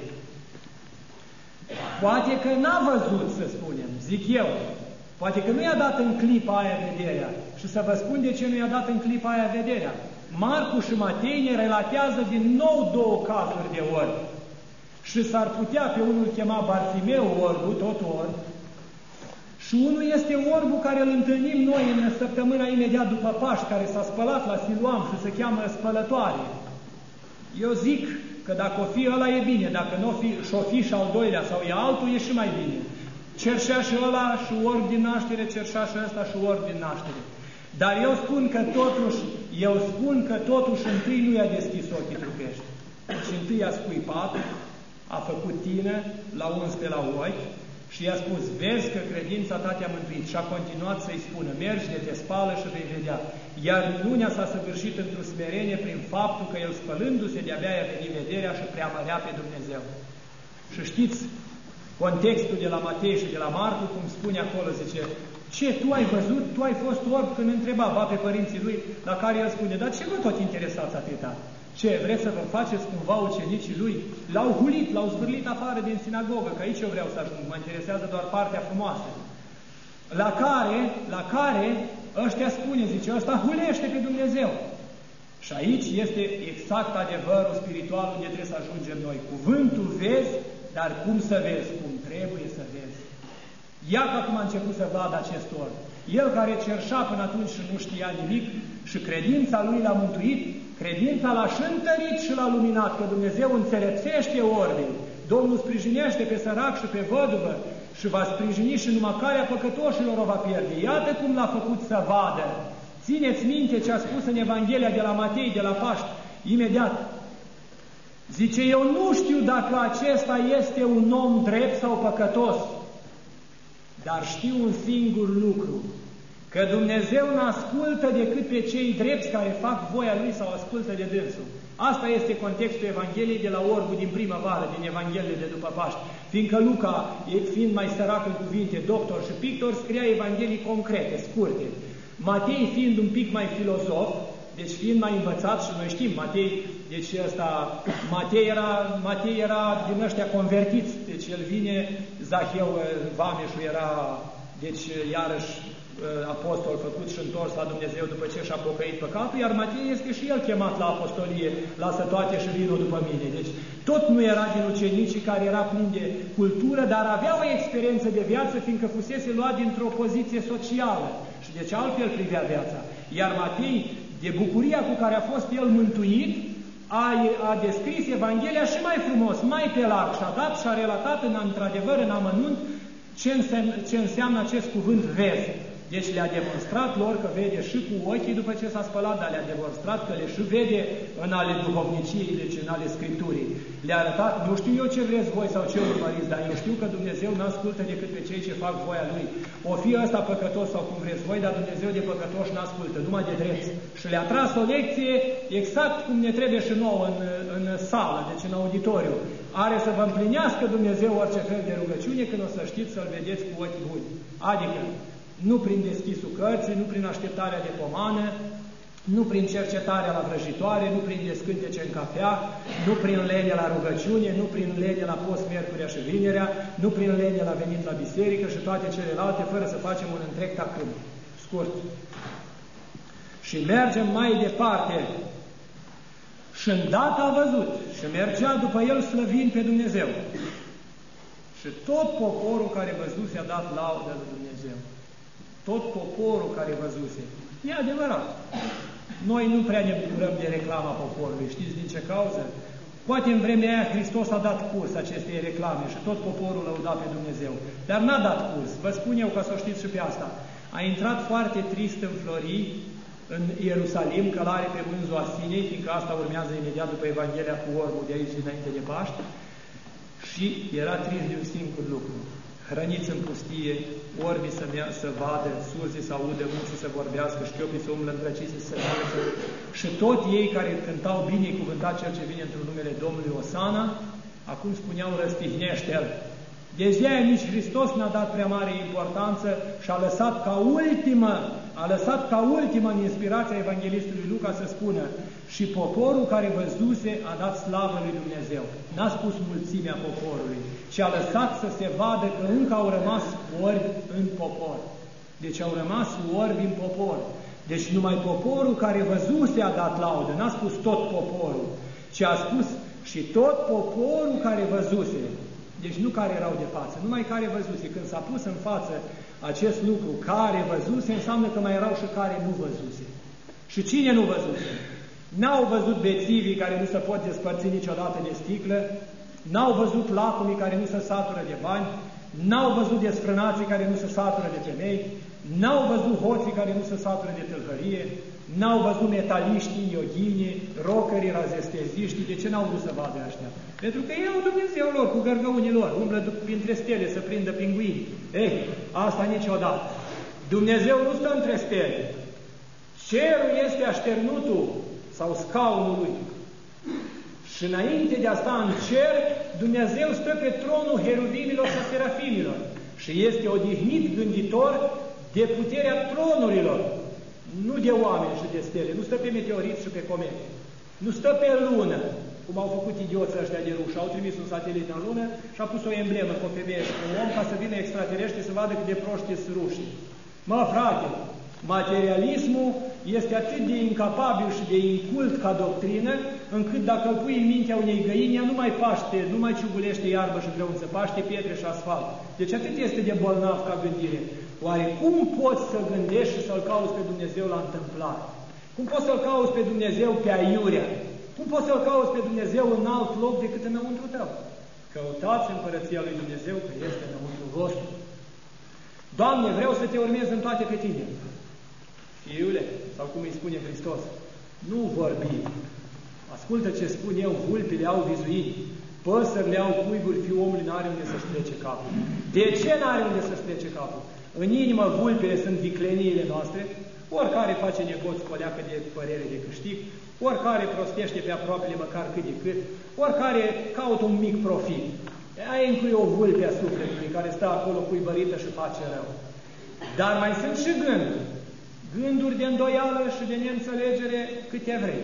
Poate că n-a văzut, să spunem, zic eu. Poate că nu i-a dat în clipa aia vederea. Și să vă spun de ce nu i-a dat în clipa aia vederea. Marcu și Matei ne relatează din nou două cazuri de orb. Și s-ar putea pe unul chema Bartimeu orbul, tot orb, și unul este orbul care îl întâlnim noi în săptămâna imediat după Paști, care s-a spălat la Siluam și se cheamă Spălătoare. Eu zic că dacă o fi ăla e bine, dacă nu o fi și-o fi și al doilea sau e altul, e și mai bine. Cerșea și ăla și orb din naștere, cerșea și ăsta și orb din naștere. Dar eu spun că totuși, eu spun că totuși întâi nu i-a deschis ochii trupești. Și întâi i-a scuipat, a făcut tine, l-a uns pe la ochi și i-a spus: vezi că credința ta te-a mântuit. Și a continuat să-i spună: mergi, de te spală și vei vedea. Iar minunea s-a săvârșit într-o smerenie prin faptul că el, spălându-se, de-abia i-a venit vederea și preamărea pe Dumnezeu. Și știți contextul de la Matei și de la Marcu, cum spune acolo, zice: ce, tu ai văzut? Tu ai fost orb? Când întreba ba pe părinții lui, la care el spune: dar ce vă tot interesați atâta? Ce, vreți să vă faceți cumva ucenicii lui? L-au hulit, l-au zvârlit afară din sinagogă, că aici eu vreau să ajung, mă interesează doar partea frumoasă. La care, la care ăștia spune, zice, ăsta hulește pe Dumnezeu. Și aici este exact adevărul spiritual unde trebuie să ajungem noi. Cuvântul vezi, dar cum să vezi? Cum trebuie să vezi. Iată acum a început să vadă acest orb. El care cerșea până atunci și nu știa nimic și credința lui l-a mântuit, credința l-a și întărit și l-a luminat, că Dumnezeu înțelepțește orbii. Domnul sprijinește pe sărac și pe văduvă și va sprijini și numai calea păcătoșilor o va pierde. Iată cum l-a făcut să vadă. Țineți minte ce a spus în Evanghelia de la Matei, de la Paști, imediat. Zice: eu nu știu dacă acesta este un om drept sau păcătos, dar știu un singur lucru, că Dumnezeu nu ascultă decât pe cei drepți care fac voia Lui sau ascultă de dânsul. Asta este contextul Evangheliei de la orbul din primăvară, din Evangheliile de după Paști. Fiindcă Luca, fiind mai sărac în cuvinte, doctor și pictor, scria Evanghelii concrete, scurte. Matei, fiind un pic mai filozof, deci fiind mai învățat, și noi știm, Matei, deci ăsta, Matei era, Matei era din ăștia convertiți, deci el vine, Zaheu, vameșul era, deci iarăși apostol făcut și întors la Dumnezeu după ce și-a pocăit păcatul, iar Matei este și el chemat la apostolie, lasă toate și vino după mine. Deci tot nu era din ucenicii care era plin de cultură, dar avea o experiență de viață, fiindcă fusese luat dintr-o poziție socială și deci altfel privea viața. Iar Matei, de bucuria cu care a fost el mântuit, a, a descris Evanghelia și mai frumos, mai pe larg, și a dat și a relatat în, într-adevăr în amănunt ce înseamnă, ce înseamnă acest cuvânt vezi. Deci le-a demonstrat lor că vede și cu ochii după ce s-a spălat, dar le-a demonstrat că le și vede în ale duhovniciei, deci în ale Scripturii. Le-a arătat, nu știu eu ce vreți voi sau ce urmăriți, dar eu știu că Dumnezeu nu ascultă decât pe cei ce fac voia Lui. O fi ăsta păcătos sau cum vreți voi, dar Dumnezeu de păcătoși nu ascultă, numai de drept. Și le-a tras o lecție exact cum ne trebuie și nouă în, în sală, deci în auditoriu. Are să vă împlinească Dumnezeu orice fel de rugăciune când o să știți să-L vedeți cu ochi buni. Adică, nu prin deschisul cărții, nu prin așteptarea de pomană, nu prin cercetarea la vrăjitoare, nu prin descântece în cafea, nu prin lene la rugăciune, nu prin lene la post miercurea și vinerea, nu prin lene la venit la biserică și toate celelalte, fără să facem un întreg tacâm. Scurt. Și mergem mai departe. Și îndată a văzut și mergea după el slăvind pe Dumnezeu. Și tot poporul care văzuse a dat laudă lui Dumnezeu. Tot poporul care văzuse. E adevărat. Noi nu prea ne bucurăm de reclama poporului. Știți din ce cauză? Poate în vremea aia Hristos a dat curs acestei reclame și tot poporul lăuda pe Dumnezeu. Dar n-a dat curs. Vă spun eu ca să o știți și pe asta. A intrat foarte trist în florii în Ierusalim, călare pe mânzul Asinei, fiindcă asta urmează imediat după Evanghelia cu orbul de aici înainte de Paști. Și era trist de un singur lucru. Hrăniți în pustie, orbii să, mea, să vadă, surzii să audă, muții să vorbească, șchiopii să umblă îndrăciți să se înălță. Și tot ei care cântau binecuvântat cel ce vine într-un numele Domnului Osana, acum spuneau răstignește-l. Deci de-aia nici Hristos n-a dat prea mare importanță și a lăsat ca ultimă, a lăsat ca ultimă în inspirația Evanghelistului Luca să spună și poporul care văzuse a dat slavă lui Dumnezeu. N-a spus mulțimea poporului, ci a lăsat să se vadă că încă au rămas orbi în popor. Deci au rămas orbi în popor. Deci numai poporul care văzuse a dat laudă. N-a spus tot poporul, ci a spus și tot poporul care văzuse. Deci nu care erau de față, numai care văzuse. Când s-a pus în față acest lucru, care văzuse, înseamnă că mai erau și care nu văzuse. Și cine nu văzuse? N-au văzut bețivii care nu se pot despărți niciodată de sticlă, n-au văzut lacumii care nu se satură de bani, n-au văzut desfrânații care nu se satură de femei, n-au văzut hoții care nu se satură de tâlhărie, n-au văzut metaliștii, yoghinii, rockerii, razesteziștii. De ce n-au vrut să vadă ăștia? Pentru că ei au Dumnezeu lor, cu gărgăunii lor, umblă printre stele să prindă pinguini. Ei, asta niciodată. Dumnezeu nu stă între stele. Cerul este așternutul sau scaunul lui. Și înainte de a sta în cer, Dumnezeu stă pe tronul heruvimilor și serafimilor. Și este odihnit gânditor de puterea tronurilor. Nu de oameni și de stele, nu stă pe meteoriți și pe comete, nu stă pe lună, cum au făcut idioții ăștia de ruși, au trimis un satelit în lună și a pus o emblemă cu o femeie și un om ca să vină extraterestri să vadă cât de proști sunt rușii. Mă, frate, materialismul este atât de incapabil și de incult ca doctrină, încât dacă îl pui în mintea unei găini, ea nu mai paște, nu mai ciugulește iarbă și grăunță, paște pietre și asfalt. Deci atât este de bolnav ca gândire. Oare cum poți să gândești și să-L cauți pe Dumnezeu la întâmplare? Cum poți să-L cauți pe Dumnezeu pe aiurea? Cum poți să-L cauți pe Dumnezeu în alt loc decât înăuntru tău? Căutați împărăția lui Dumnezeu, că este înăuntru vostru. Doamne, vreau să te urmez în toate pe tine. Fiule, sau cum îi spune Hristos, nu vorbi. Ascultă ce spun eu, vulpile au vizuini, păsările au cuiburi, fiul omului n-are unde să-și plece capul. De ce n-are unde să-și plece capul? În inimă vulpile sunt vicleniile noastre, oricare face negoți coleacă de părere de câștig, oricare prostește pe aproapele măcar cât de cât, oricare caută un mic profit. Aia incluie o vulpe a sufletului care stă acolo cuibărită și face rău. Dar mai sunt și gânduri. Gânduri de îndoială și de neînțelegere câte vrei.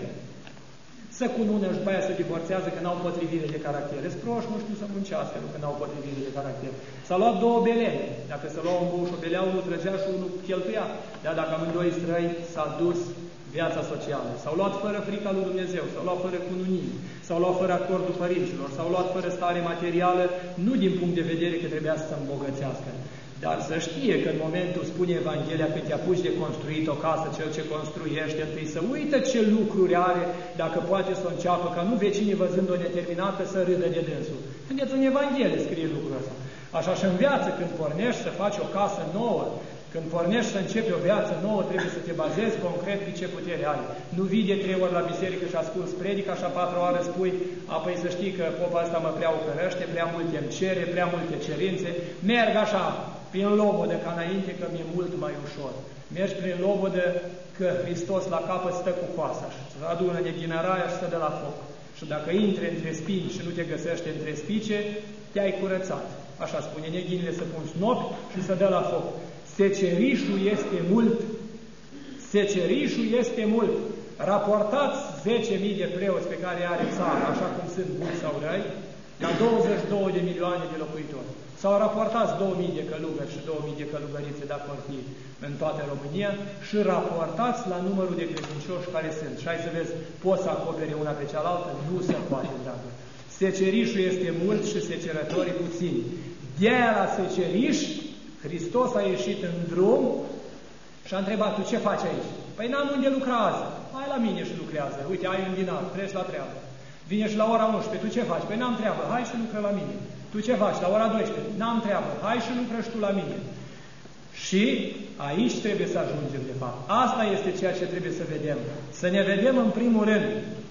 Să cunună și după aia se divorțează că n-au potrivire de caracter. Esproși nu știu să muncească, nu că n-au potrivire de caracter. S-a luat două belene. Dacă se lua un bou și o belea, unul trăgea și unul cheltuia. Dar dacă amândoi străi, s-a dus viața socială. S-au luat fără frica lui Dumnezeu, s-au luat fără cununii, s-au luat fără acordul părinților, s-au luat fără stare materială, nu din punct de vedere că trebuia să se îmbogățească, Dar să știe că în momentul, spune Evanghelia, când te apuci de construit o casă, cel ce construiește întâi să uită ce lucruri are, dacă poate să o înceapă, ca nu vecinii văzând-o neterminată să râdă de dânsul. Haideți, în Evanghelie scrie lucrul ăsta. Așa și în viață, când pornești să faci o casă nouă, când pornești să începi o viață nouă, trebuie să te bazezi concret pe ce putere ai. Nu vii de trei ori la biserică și asculți predica, așa patru ore spui, apoi să știi că popa asta mă prea ocărăște, prea multe îmi cere, prea multe cerințe, merg așa, prin lobodă, ca înainte, că mi-e mult mai ușor. Mergi prin lobodă, că Hristos la capăt stă cu coasa și se adună neghinăraia și stă de la foc. Și dacă intri între spini și nu te găsește între spice, te-ai curățat. Așa spune, neghinile să pun snopi și să dă la foc. Secerișul este mult. Secerișul este mult. Raportați zece mii de preoți pe care are țara, așa cum sunt buni sau răi, la douăzeci și două de milioane de locuitori. S-au raportat două mii de călugări și două mii de călugărițe, dacă vor fi în toată România, și raportați la numărul de credincioși care sunt. Și hai să vezi, poți să acopere una pe cealaltă? Nu se poate, dragă. Secerișul este mult și secerătorii puțini. De-aia la seceriș, Hristos a ieșit în drum și a întrebat, tu ce faci aici? Păi n-am unde lucrează. Hai la mine și lucrează. Uite, ai un dinar, treci la treabă. Vine și la ora unsprezece, tu ce faci? Păi n-am treabă, hai și lucră la mine. Tu ce faci? La ora douăsprezece, n-am treabă, hai și lucră și tu la mine. Și aici trebuie să ajungem, de fapt. Asta este ceea ce trebuie să vedem. Să ne vedem în primul rând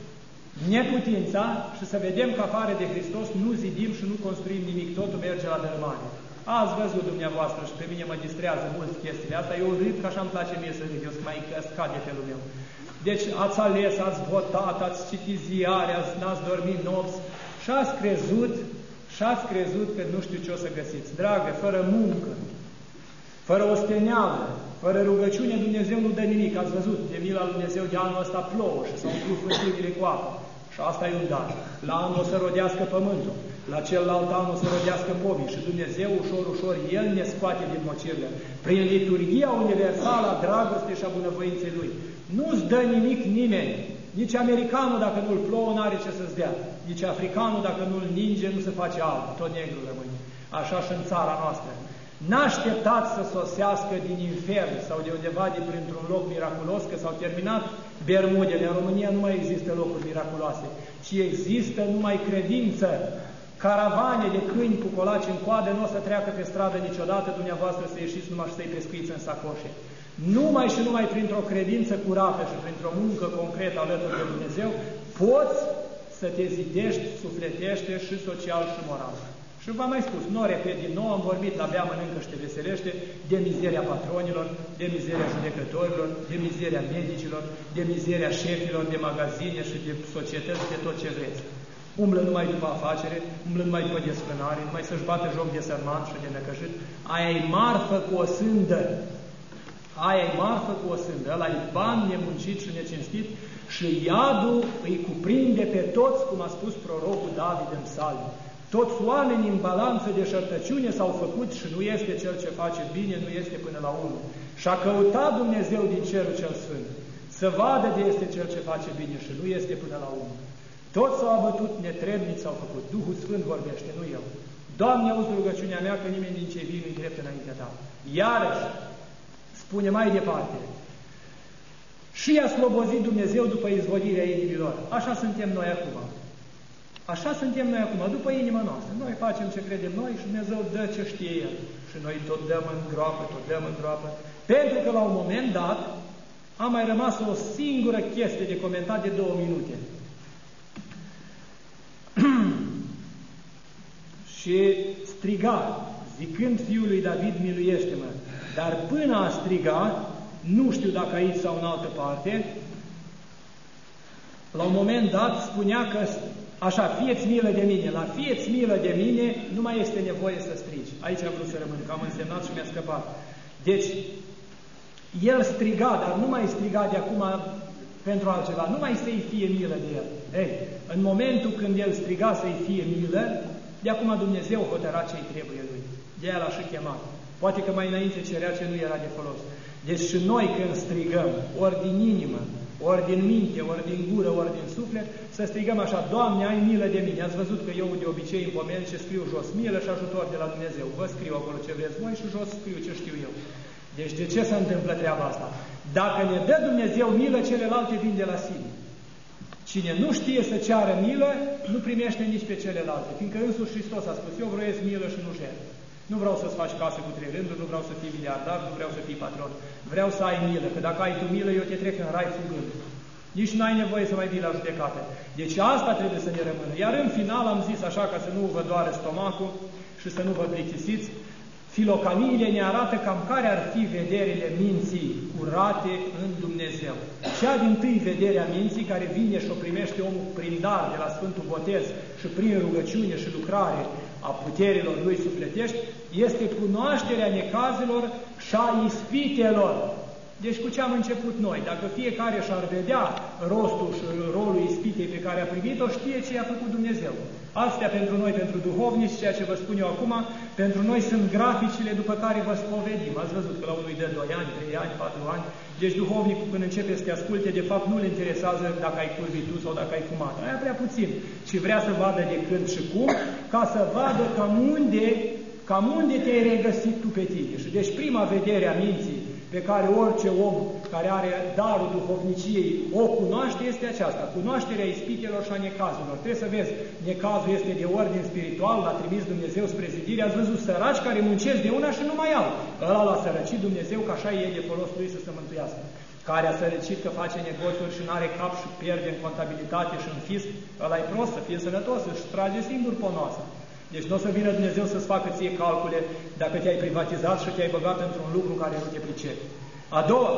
neputința și să vedem că afară de Hristos nu zidim și nu construim nimic, totul merge la dărâmare. Ați văzut dumneavoastră și pe mine mă distrează mult chestiile astea, eu râd că așa îmi place mie să râd, eu să mai scad de felul meu. Deci ați ales, ați votat, ați citit ziare, ați, n-ați dormit nopți și ați crezut, și ați crezut că nu știu ce o să găsiți. Dragă, fără muncă, fără osteneală, fără rugăciune, Dumnezeu nu dă nimic. Ați văzut, de mila lui Dumnezeu de anul ăsta plouă și s-au umplut fântânile cu apă. Și asta e un dar. La anul o să rodească pământul, la celălalt an o să rodească pomii și Dumnezeu, ușor, ușor, El ne scoate din mocirle. Prin liturghia universală a dragostei și a bunăvoinței Lui. Nu-ți dă nimic nimeni. Nici americanul, dacă nu-l plouă, n-are ce să-ți dea. Nici africanul, dacă nu-l ninge, nu se face alb. Tot negru rămâne. Așa și în țara noastră. N-așteptați să sosească din infern sau de undeva de printr-un loc miraculos, că s-au terminat Bermudele. În România nu mai există locuri miraculoase, ci există numai credință. Caravane de câini cu colaci în coadă nu o să treacă pe stradă niciodată, dumneavoastră să ieșiți numai și să-i pescuiți în sacoșe. Numai și numai printr-o credință curată și printr-o muncă concretă alături de Dumnezeu, poți să te zidești sufletește și social și moral. Și v-am mai spus, nu repet din nou, am vorbit la Bea mănâncă și te veselește, de mizeria patronilor, de mizeria judecătorilor, de mizeria medicilor, de mizeria șefilor de magazine și de societăți, de tot ce vreți. Umblă numai după afacere, umblă numai după desfrânare, numai să-și bată joc de sărman și de necăjit. Aia e marfă cu o sândă. Aia e marfă cu o sândă. Ăla e bani nemuncit și necinstit și iadul îi cuprinde pe toți, cum a spus prorocul David în Psalmi. Toți oamenii în balanță de șertăciune s-au făcut și nu este cel ce face bine, nu este până la unul. Și a căutat Dumnezeu din cerul cel sfânt să vadă de este cel ce face bine și nu este până la unul. Toți s-au abătut, netrebnici s-au făcut. Duhul Sfânt vorbește, nu eu. Doamne, auzi rugăciunea mea că nimeni din cei vii nu-i drept înaintea Ta. Iarăși, spune mai departe, și i-a slobozit Dumnezeu după izvodirea inimilor. Așa suntem noi acum. Așa suntem noi acum, după inima noastră. Noi facem ce credem noi și Dumnezeu dă ce știe El. Și noi tot dăm în groapă, tot dăm în groapă. Pentru că la un moment dat a mai rămas o singură chestie de comentat de două minute. Și striga, zicând fiului David, miluiește-mă. Dar până a striga, nu știu dacă aici sau în altă parte, la un moment dat spunea că așa, fieți milă de mine, la fieți milă de mine nu mai este nevoie să strigi. Aici am vrut să rămân, că am însemnat și mi-a scăpat. Deci, el striga, dar nu mai striga de acum pentru altceva, nu mai să-i fie milă de el. Ei, în momentul când el striga să-i fie milă, de acum Dumnezeu hotăra ce-i trebuie lui. De aia l-a și chemat. Poate că mai înainte cerea ce nu era de folos. Deci și noi când strigăm, ori din inimă, ori din minte, ori din gură, ori din suflet, să strigăm așa: Doamne, ai milă de mine. Ați văzut că eu de obicei în pomenice scriu jos milă și ajutor de la Dumnezeu. Vă scriu acolo ce vreți voi și jos scriu ce știu eu. Deci de ce se întâmplă treaba asta? Dacă ne dă Dumnezeu milă, celelalte vin de la sine. Cine nu știe să ceară milă, nu primește nici pe celelalte, fiindcă însuși Hristos a spus: eu vroiesc milă și nu jertfă. Nu vreau să-ți faci casă cu trei rânduri, nu vreau să fii miliardar, nu vreau să fii patron. Vreau să ai milă, că dacă ai tu milă, eu te trec în rai fugând. Nici n-ai nevoie să mai vii la judecată. Deci asta trebuie să ne rămână. Iar în final am zis așa, ca să nu vă doare stomacul și să nu vă plictisiți, filocaliile ne arată cam care ar fi vederile minții curate în Dumnezeu. Cea dintâi vedere a minții, care vine și o primește omul prin dar de la Sfântul Botez și prin rugăciune și lucrare a puterilor lui sufletești, este cunoașterea necazelor și a ispitelor. Deci cu ce am început noi? Dacă fiecare și-ar vedea rostul și rolul ispitei pe care a primit-o, știe ce i-a făcut Dumnezeu. Astea pentru noi, pentru duhovnici, ceea ce vă spun eu acum, pentru noi sunt graficile după care vă spovedim. Ați văzut că la unul îi dă doi ani, trei ani, patru ani. Deci duhovnicul, când începe să te asculte, de fapt nu-l interesează dacă ai curvitu sau dacă ai fumat. Aia prea puțin. Și vrea să vadă de când și cum, ca să vadă cam unde, cam unde te-ai regăsit tu pe tine. Și deci prima vedere a minții pe care orice om care are darul duhovniciei o cunoaște este aceasta: cunoașterea ispitelor și a necazurilor. Trebuie să vezi, necazul este de ordin spiritual, l-a trimis Dumnezeu spre zidire. Ați văzut săraci care muncesc de una și nu mai au. Ăla l-a sărăcit Dumnezeu, că așa e de folos lui să se mântuiască. Care a sărăcit că face negoțuri și n-are cap și pierde în contabilitate și în fisc, ăla e prost, să fie sănătos, își trage singur ponoasă. Deci nu o să vină Dumnezeu să-ți facă ție calcule dacă te-ai privatizat și te-ai băgat într-un lucru care nu te pricepi. A doua,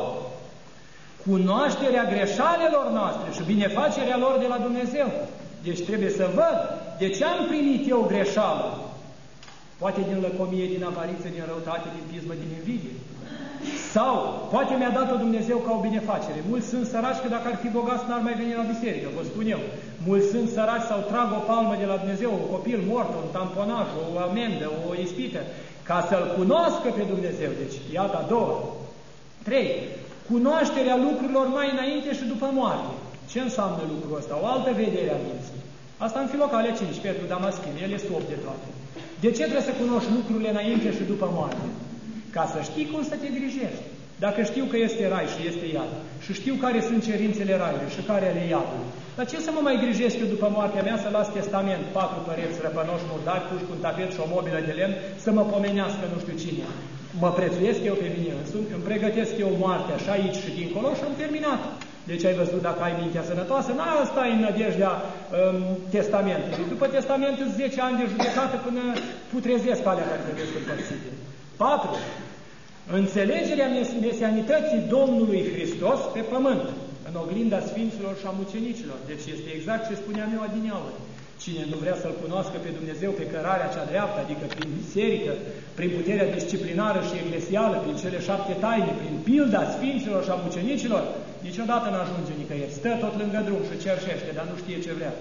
cunoașterea greșalelor noastre și binefacerea lor de la Dumnezeu. Deci trebuie să văd de ce am primit eu greșală. Poate din lăcomie, din avariță, din răutate, din pismă, din invidie. Sau poate mi-a dat-o Dumnezeu ca o binefacere. Mulți sunt săraci că dacă ar fi bogați n-ar mai veni la biserică, vă spun eu. Mulți sunt săraci sau trag o palmă de la Dumnezeu, un copil mort, un tamponaj, o amendă, o ispită, ca să-L cunoască pe Dumnezeu. Deci, iată a doua. Trei. Cunoașterea lucrurilor mai înainte și după moarte. Ce înseamnă lucrul ăsta? O altă vedere a minții. Asta în Filocale cinci, Petru Damaschin, el este opt de toate. De ce trebuie să cunoști lucrurile înainte și după moarte? Ca să știi cum să te grijești. Dacă știu că este rai și este iad, și știu care sunt cerințele raiului și care ale iadului, dar ce să mă mai grijesc eu după moartea mea să las testament, patru păreți răpănoși murdari, puși cu un tapet și o mobilă de lemn, să mă pomenească nu știu cine. Mă prețuiesc eu pe mine însumi, îmi pregătesc eu moartea și aici și dincolo și am terminat. Deci ai văzut, dacă ai mintea sănătoasă, n-ai stai în nădejdea um, testamentului. După testament îți zece ani de judecată până putrezesc alea care trebuie să împărțite. patru. Înțelegerea mesianității Domnului Hristos pe pământ, în oglinda Sfinților și a mucenicilor. Deci este exact ce spuneam eu adineauri. Cine nu vrea să-L cunoască pe Dumnezeu pe cărarea cea dreaptă, adică prin biserică, prin puterea disciplinară și eclesială, prin cele șapte taine, prin pilda Sfinților și a mucenicilor, niciodată n-ajunge nicăieri. Stă tot lângă drum și cerșește, dar nu știe ce vrea.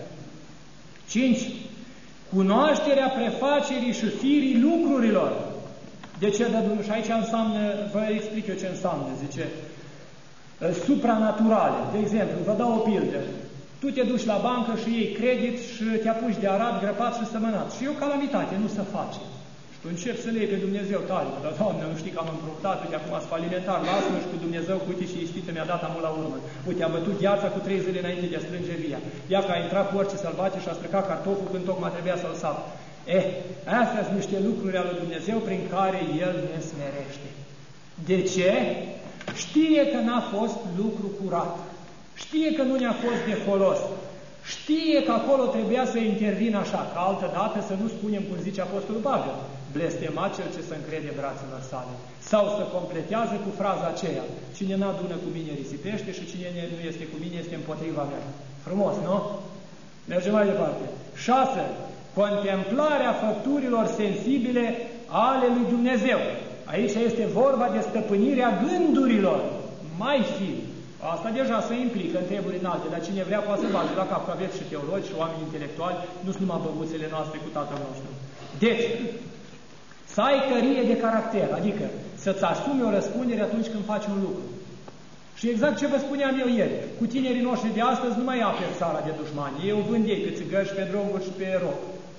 cinci. Cunoașterea prefacerii și firii lucrurilor. De ce dă Dumnezeu? Și aici înseamnă, vă explic eu ce înseamnă, zice, supranaturale. De exemplu, vă dau o pildă. Tu te duci la bancă și iei credit și te apuci de arat, grăpat și sămănat. Și e o calamitate, nu se face. Și tu începi să le iei pe Dumnezeu tare. Dar, Doamne, nu știi că am împrumutat, uite, acum sunt falimentar, lasă-mă și cu Dumnezeu, cu uite și ispită mi-a dat amul la urmă. Uite, am bătut gheața cu trei zile înainte de a strânge via. Ia că a intrat cu orice sălbate și a stricat cartoful când tocmai trebuia să-l sap. Eh, astea sunt niște lucruri ale lui Dumnezeu prin care El ne smerește. De ce? Știe că n-a fost lucru curat. Știe că nu ne-a fost de folos. Știe că acolo trebuia să intervină așa, ca altă dată să nu spunem cum zice Apostolul Pavel, blestemat cel ce se încrede brațelor sale. Sau să completează cu fraza aceea, cine n-adună cu mine risipește și cine nu este cu mine este împotriva mea. Frumos, nu? Mergem mai departe. șase. Contemplarea făpturilor sensibile ale lui Dumnezeu. Aici este vorba de stăpânirea gândurilor. Mai fi. Asta deja se implică în treburi înalte, dar cine vrea poate să bage la cap, că aveți și teologi și oameni intelectuali, nu sunt numai băbuțele noastre cu tatăl nostru. Deci, să ai tărie de caracter, adică să-ți asumi o răspundere atunci când faci un lucru. Și exact ce vă spuneam eu ieri, cu tinerii noștri de astăzi nu mai aperi țara de dușmani, ei o vând ei pe țigări, pe droguri și pe roc.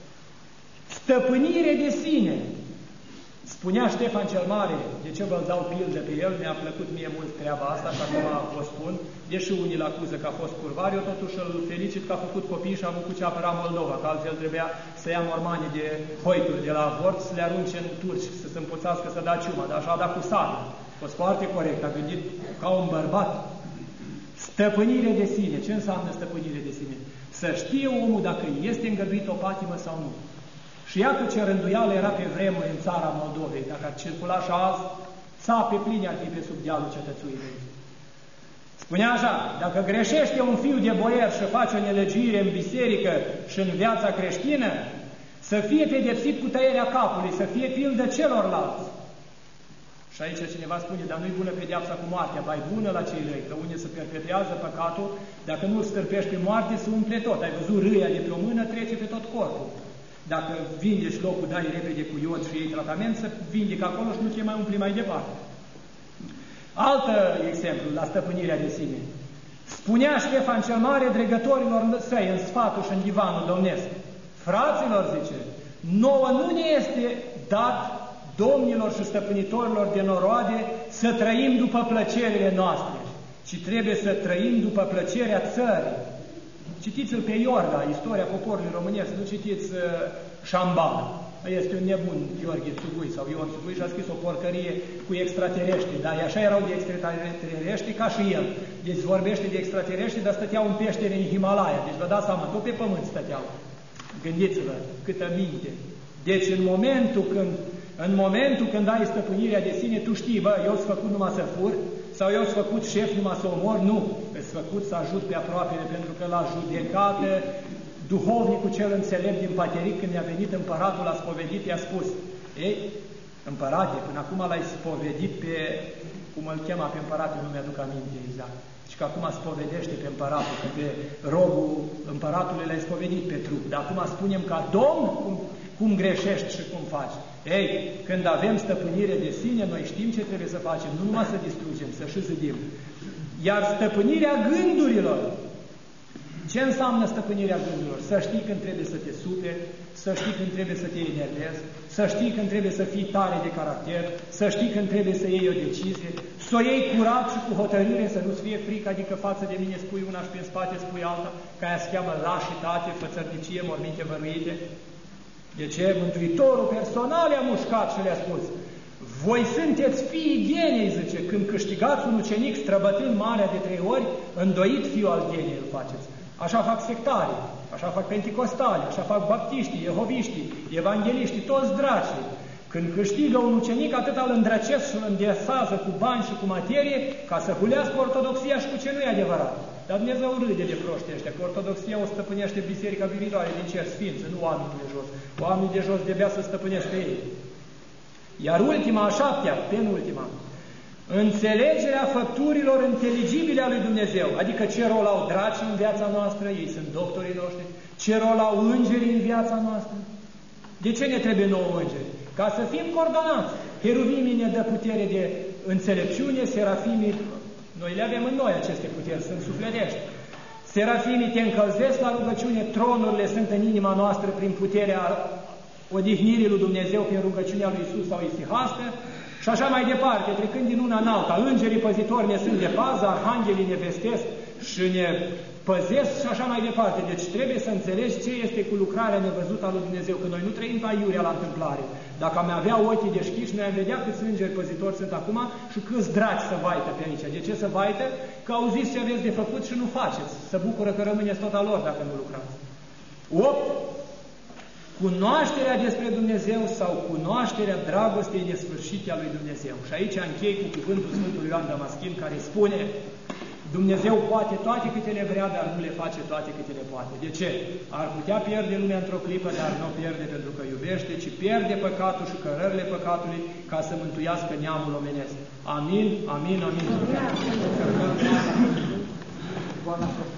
Stăpânire de sine. Spunea Ștefan cel Mare, de ce vă dau pildă pe el, mi-a plăcut mie mult treaba asta și acum vă spun, deși unii îl acuză că a fost curvar, eu totuși îl felicit că a făcut copii și a avut cu ce apăra Moldova, că altfel trebuia să ia mormanii de hoituri de la avort, să le arunce în turci, să se împuțească, să da ciuma, dar așa a dat cu sare. A fost foarte corect, a gândit ca un bărbat. Stăpânire de sine. Ce înseamnă stăpânire de sine? Să știe omul dacă este îngăduit o patimă sau nu. Și iată ce rânduială era pe vremuri în țara Moldovei. Dacă ar circula și azi, țape pline ar fi pe sub dealul cetățuirii. Spunea așa, dacă greșește un fiu de boier și face o nelegiuire în biserică și în viața creștină, să fie pedepsit cu tăierea capului, să fie pildă celorlalți. Și aici cineva spune, dar nu-i bună pedeapsa cu moartea, ba e bună la cei răi, că unde se perpetuează păcatul, dacă nu îl stârpești pe moarte, se umple tot. Ai văzut râia de pe o mână, trece pe tot corpul. Dacă vindești locul, dai repede cu iod și iei tratament, să vindică acolo și nu te mai umpli mai departe. Alt exemplu, la stăpânirea de sine. Spunea Ștefan cel Mare dregătorilor săi în sfatul și în divanul domnesc. Fraților, zice, nouă nu ne este dat domnilor și stăpânitorilor de noroade să trăim după plăcerile noastre, ci trebuie să trăim după plăcerea țării. Citiți-l pe Iorga, istoria poporului românesc, nu citiți uh, Șamban. Este un nebun, Gheorghe Țugui sau Ion Țugui, și a scris o porcărie cu extraterestri, dar așa erau de extraterestri ca și el. Deci vorbește de extraterestri, dar stăteau în peștere în Himalaya. Deci vă dați seama, tot pe pământ stăteau. Gândiți-vă, câtă minte. Deci în momentul când În momentul când ai stăpânirea de sine, tu știi, bă, eu sunt făcut numai să fur, sau eu sunt făcut șef numai să omor, nu. Ești făcut să ajut pe aproapele, pentru că la judecată, duhovnicul cel înțelept din Pateric, când i-a venit împăratul, l-a spovedit, i-a spus, ei, împărate, până acum l-ai spovedit pe, cum îl chema pe împăratul, nu mi-aduc aminte exact, și că acum spovedește pe împăratul, că pe robul împăratului l-ai spovedit pe trup, dar acum spunem ca domn, cum, cum greșești și cum faci. Ei, când avem stăpânire de sine, noi știm ce trebuie să facem, nu numai să distrugem, să și zidim. Iar stăpânirea gândurilor, ce înseamnă stăpânirea gândurilor? Să știi când trebuie să te superi, să știi când trebuie să te enervezi, să știi când trebuie să fii tare de caracter, să știi când trebuie să iei o decizie, să o iei curat și cu hotărâre, să nu-ți fie frică, adică față de mine spui una și pe spate spui alta, că aia se cheamă lașitate, fățărnicie, morminte văruite. De ce? Mântuitorul personal i-a mușcat și le-a spus, voi sunteți fiii ghenei, zice, când câștigați un ucenic străbătând marea de trei ori, îndoit fiul al ghenei îl faceți. Așa fac sectarii, așa fac penticostali, așa fac baptiștii, jehoviștii, evangeliștii, toți dracii. Când câștigă un ucenic, atât îl îndrăcesc și îl îndesață cu bani și cu materie, ca să hulească ortodoxia și cu ce nu e adevărat. Dar Dumnezeu râde de proștii ăștia, că ortodoxia o stăpânește biserica viitoare din cer sfință, nu oamenii de jos. Oamenii de jos debea să stăpânește ei. Iar ultima, a șaptea, penultima, înțelegerea făpturilor inteligibile a lui Dumnezeu, adică ce rol au dracii în viața noastră, ei sunt doctorii noștri, ce rol au îngerii în viața noastră. De ce ne trebuie nouă îngeri? Ca să fim coordonați. Heruvimii ne dă putere de înțelepciune, serafimii, noi le avem în noi aceste puteri, sunt sufletești. Serafimii te încălzesc la rugăciune, tronurile sunt în inima noastră prin puterea odihnirii lui Dumnezeu, prin rugăciunea lui Iisus sau Isihastă, și așa mai departe, trecând din una în alta. Îngerii păzitori ne sunt de pază, arhanghelii ne vestesc și ne păzesc și așa mai departe. Deci trebuie să înțelegi ce este cu lucrarea nevăzută a lui Dumnezeu, că noi nu trăim pe aiurea la întâmplare. Dacă am avea ochii deschiși, noi am vedea câți îngeri păzitori sunt acum și câți draci să vaită pe aici. De ce să vaită? Că au zis ce aveți de făcut și nu faceți. Să bucură că rămâneți tot al lor dacă nu lucrați. opt. Cunoașterea despre Dumnezeu sau cunoașterea dragostei nesfârșite a lui Dumnezeu. Și aici închei cu cuvântul Sfântului Ioan Damaschin, care spune: Dumnezeu poate toate câte le vrea, dar nu le face toate câte le poate. De ce? Ar putea pierde lumea într-o clipă, dar nu o pierde pentru că iubește, ci pierde păcatul și cărările păcatului ca să mântuiască neamul omenesc. Amin, amin, amin. amin.